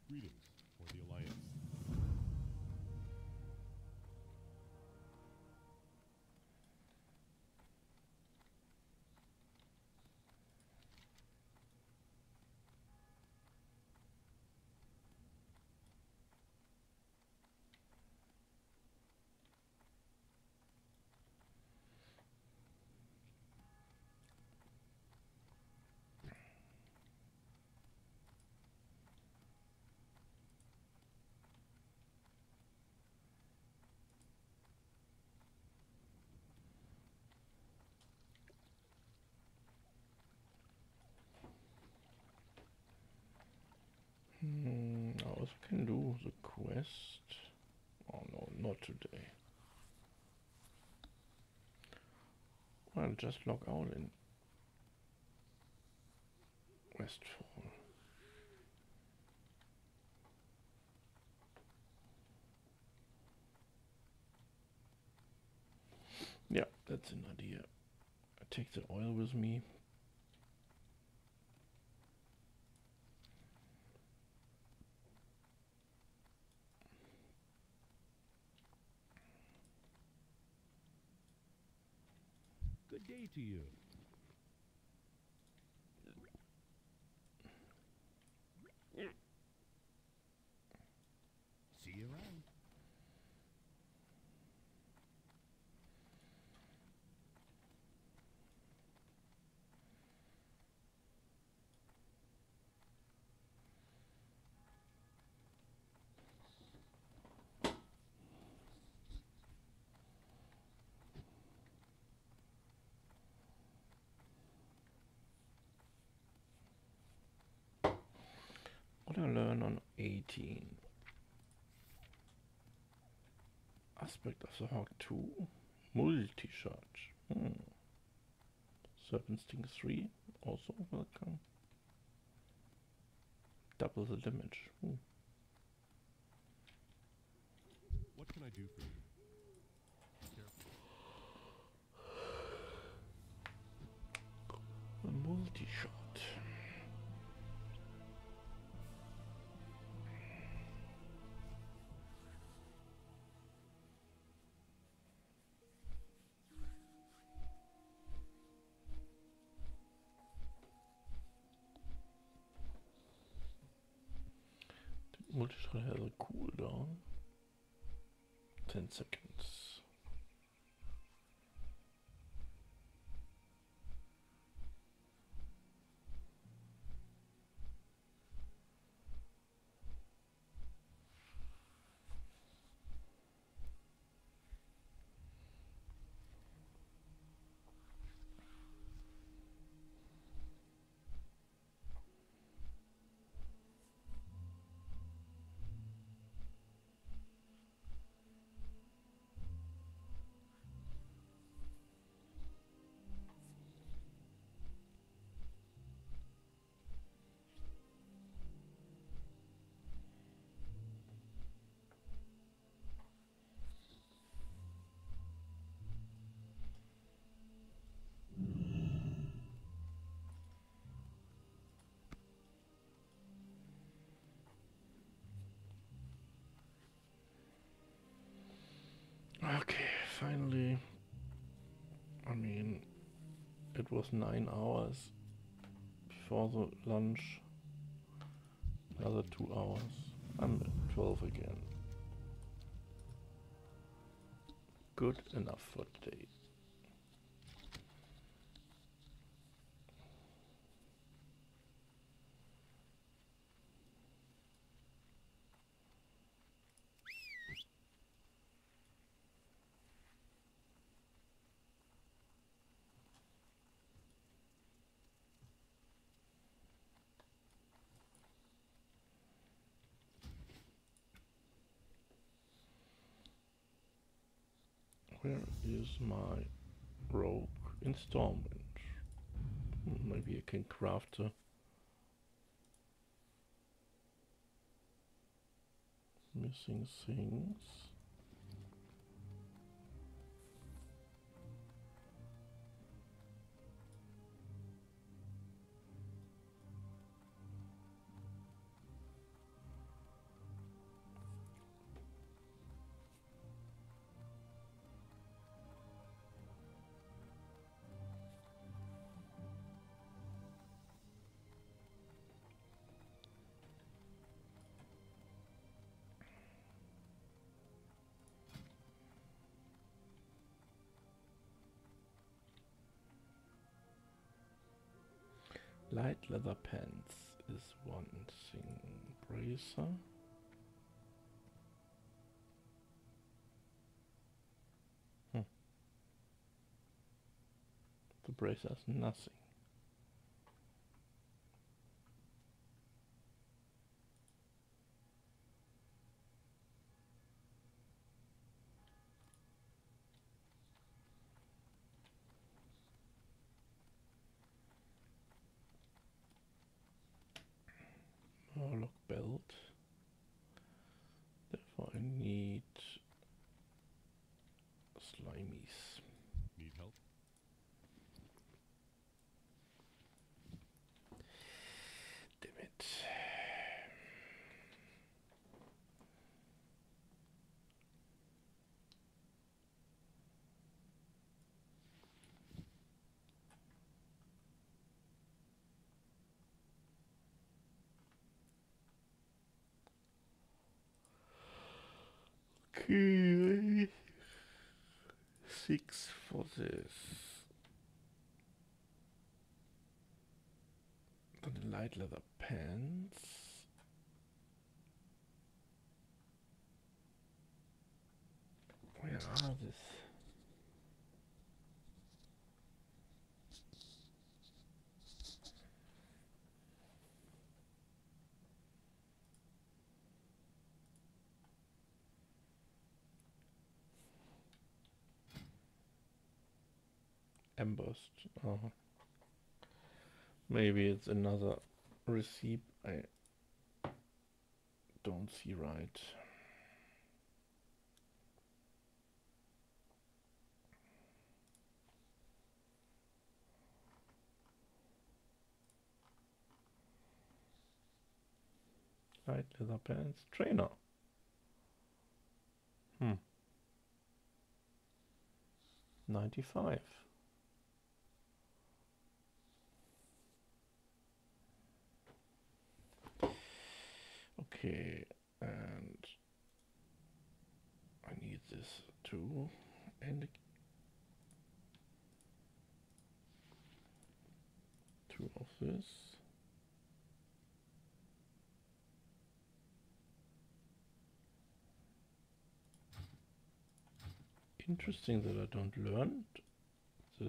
Greetings for the Alliance. Hmm, I also can do the quest. Oh no, not today. I'll just log out in Westfall. Yeah, that's an idea. I take the oil with me. Good day to you. See you around. What I learn on eighteen? Aspect of the Hawk two. Multi-charge. Hmm. Serpent Sting three. Also welcome. Double the damage. Hmm. What can I do for you? Careful. A multi-shot. Multi-shot has a cooldown. ten seconds. Okay, finally. I mean, it was nine hours before the lunch. Another two hours. I'm at twelve again. Good enough for today. Where is my rogue installment? Hmm, maybe I can craft a missing things. Light leather pants is one thing. Bracer. Hmm. The bracer is nothing. Morlock belt. Therefore I need slimies. Need help? Damn it. Okay. Six for this. Then the light leather pants. Where are this? Embossed. Uh -huh. Maybe it's another receipt I don't see right. Light leather pants. Trainer. Hmm. ninety-five. Okay, and I need this too, and two of this. Interesting that I don't learn this.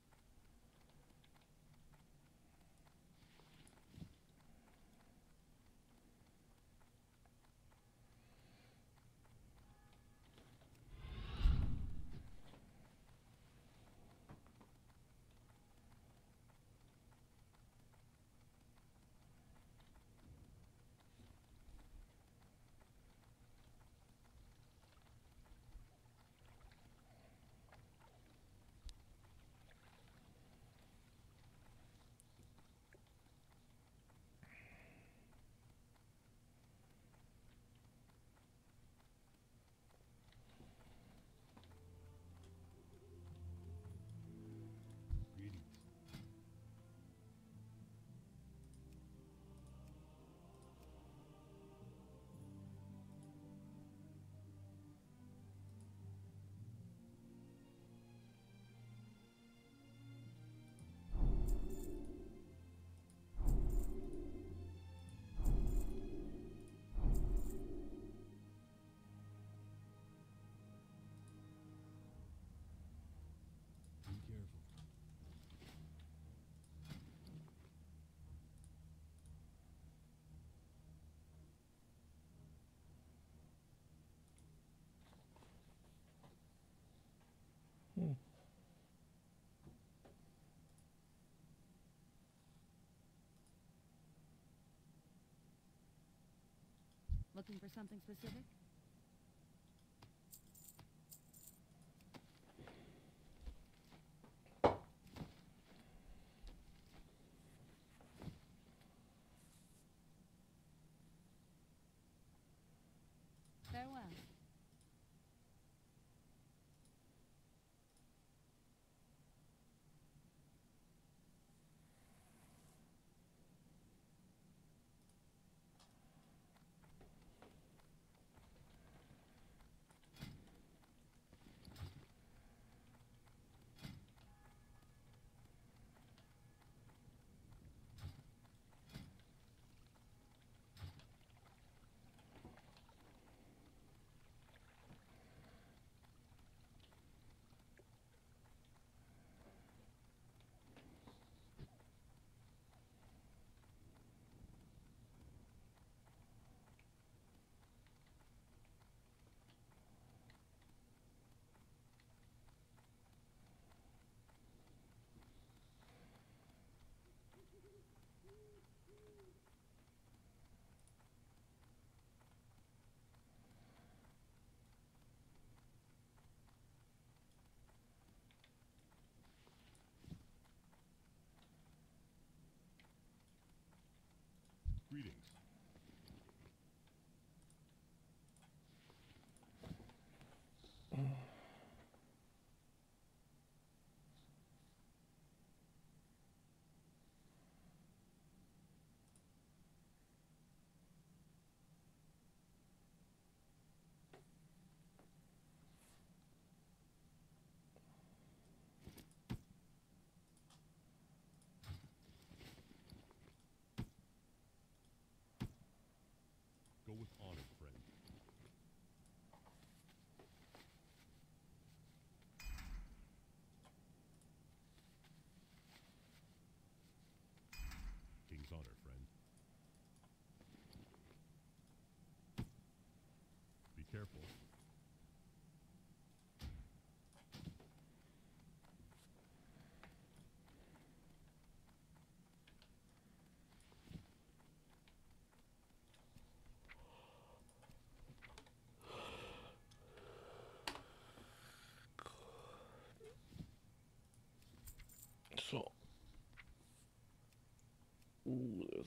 Greetings. Be careful. Hmm. Looking for something specific? Farewell.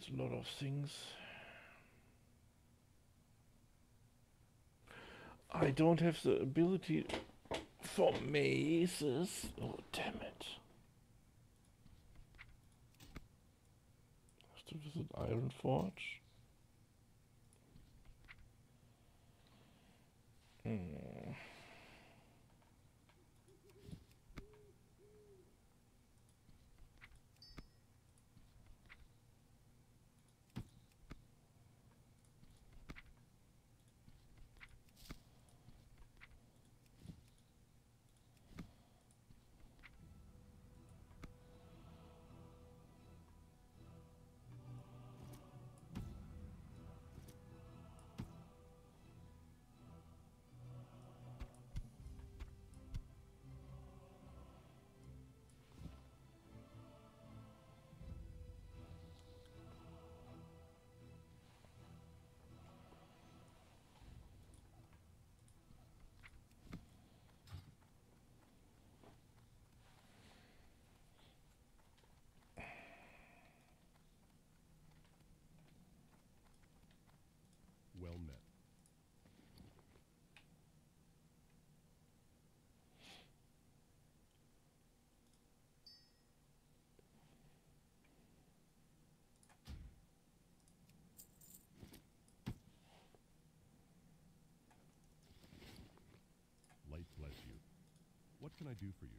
That's a lot of things. I don't have the ability for mazes. Oh, damn it. Have to visit Iron Forge. Hmm. Well met. Light bless you. What can I do for you?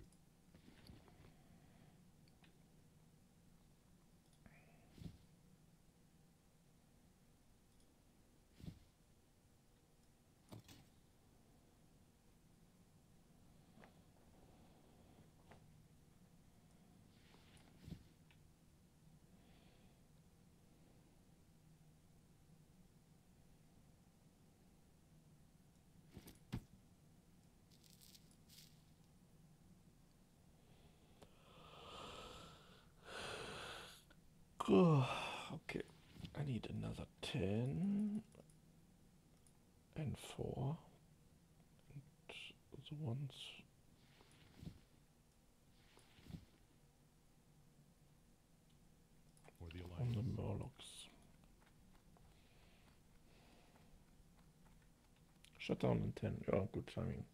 Okay, I need another ten and four. And the ones For the on alliance. the Murlocs. Shut down in ten. Yeah, good timing.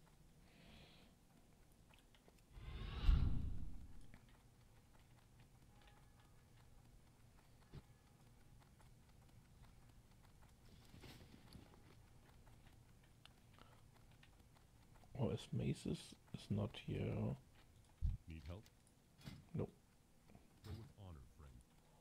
Or as Maces is not here. Need help? Nope. Go with honor, friend.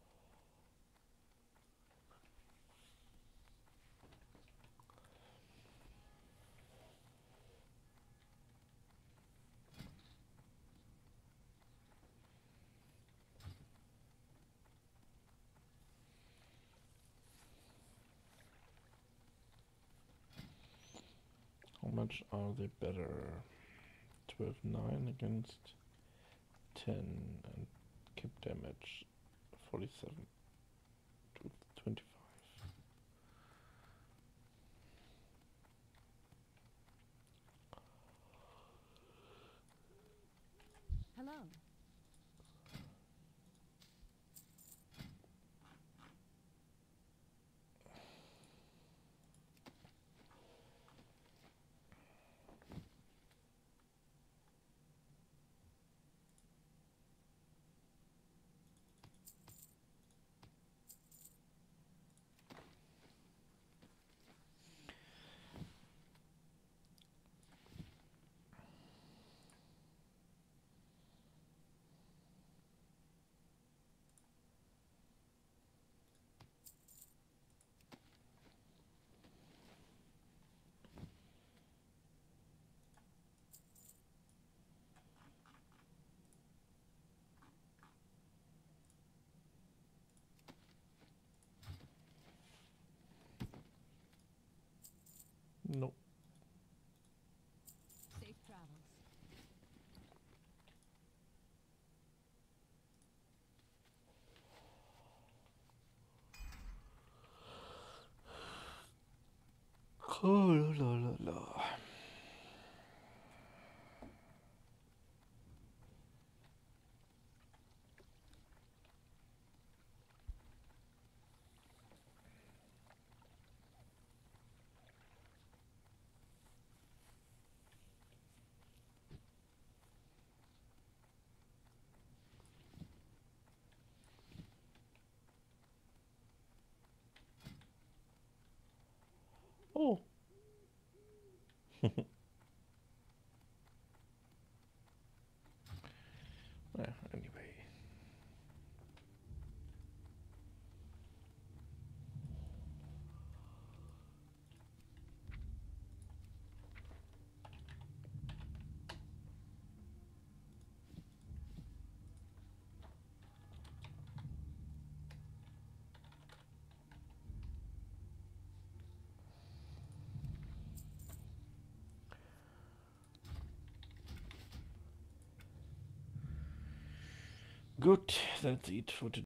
How much are they better? twelve nine against ten and keep damage forty-seven to twenty-five. Hello. Nope. Safe travels. Oh, la, la, la, la. Oh. Yeah, anyway. Good, that's it for today.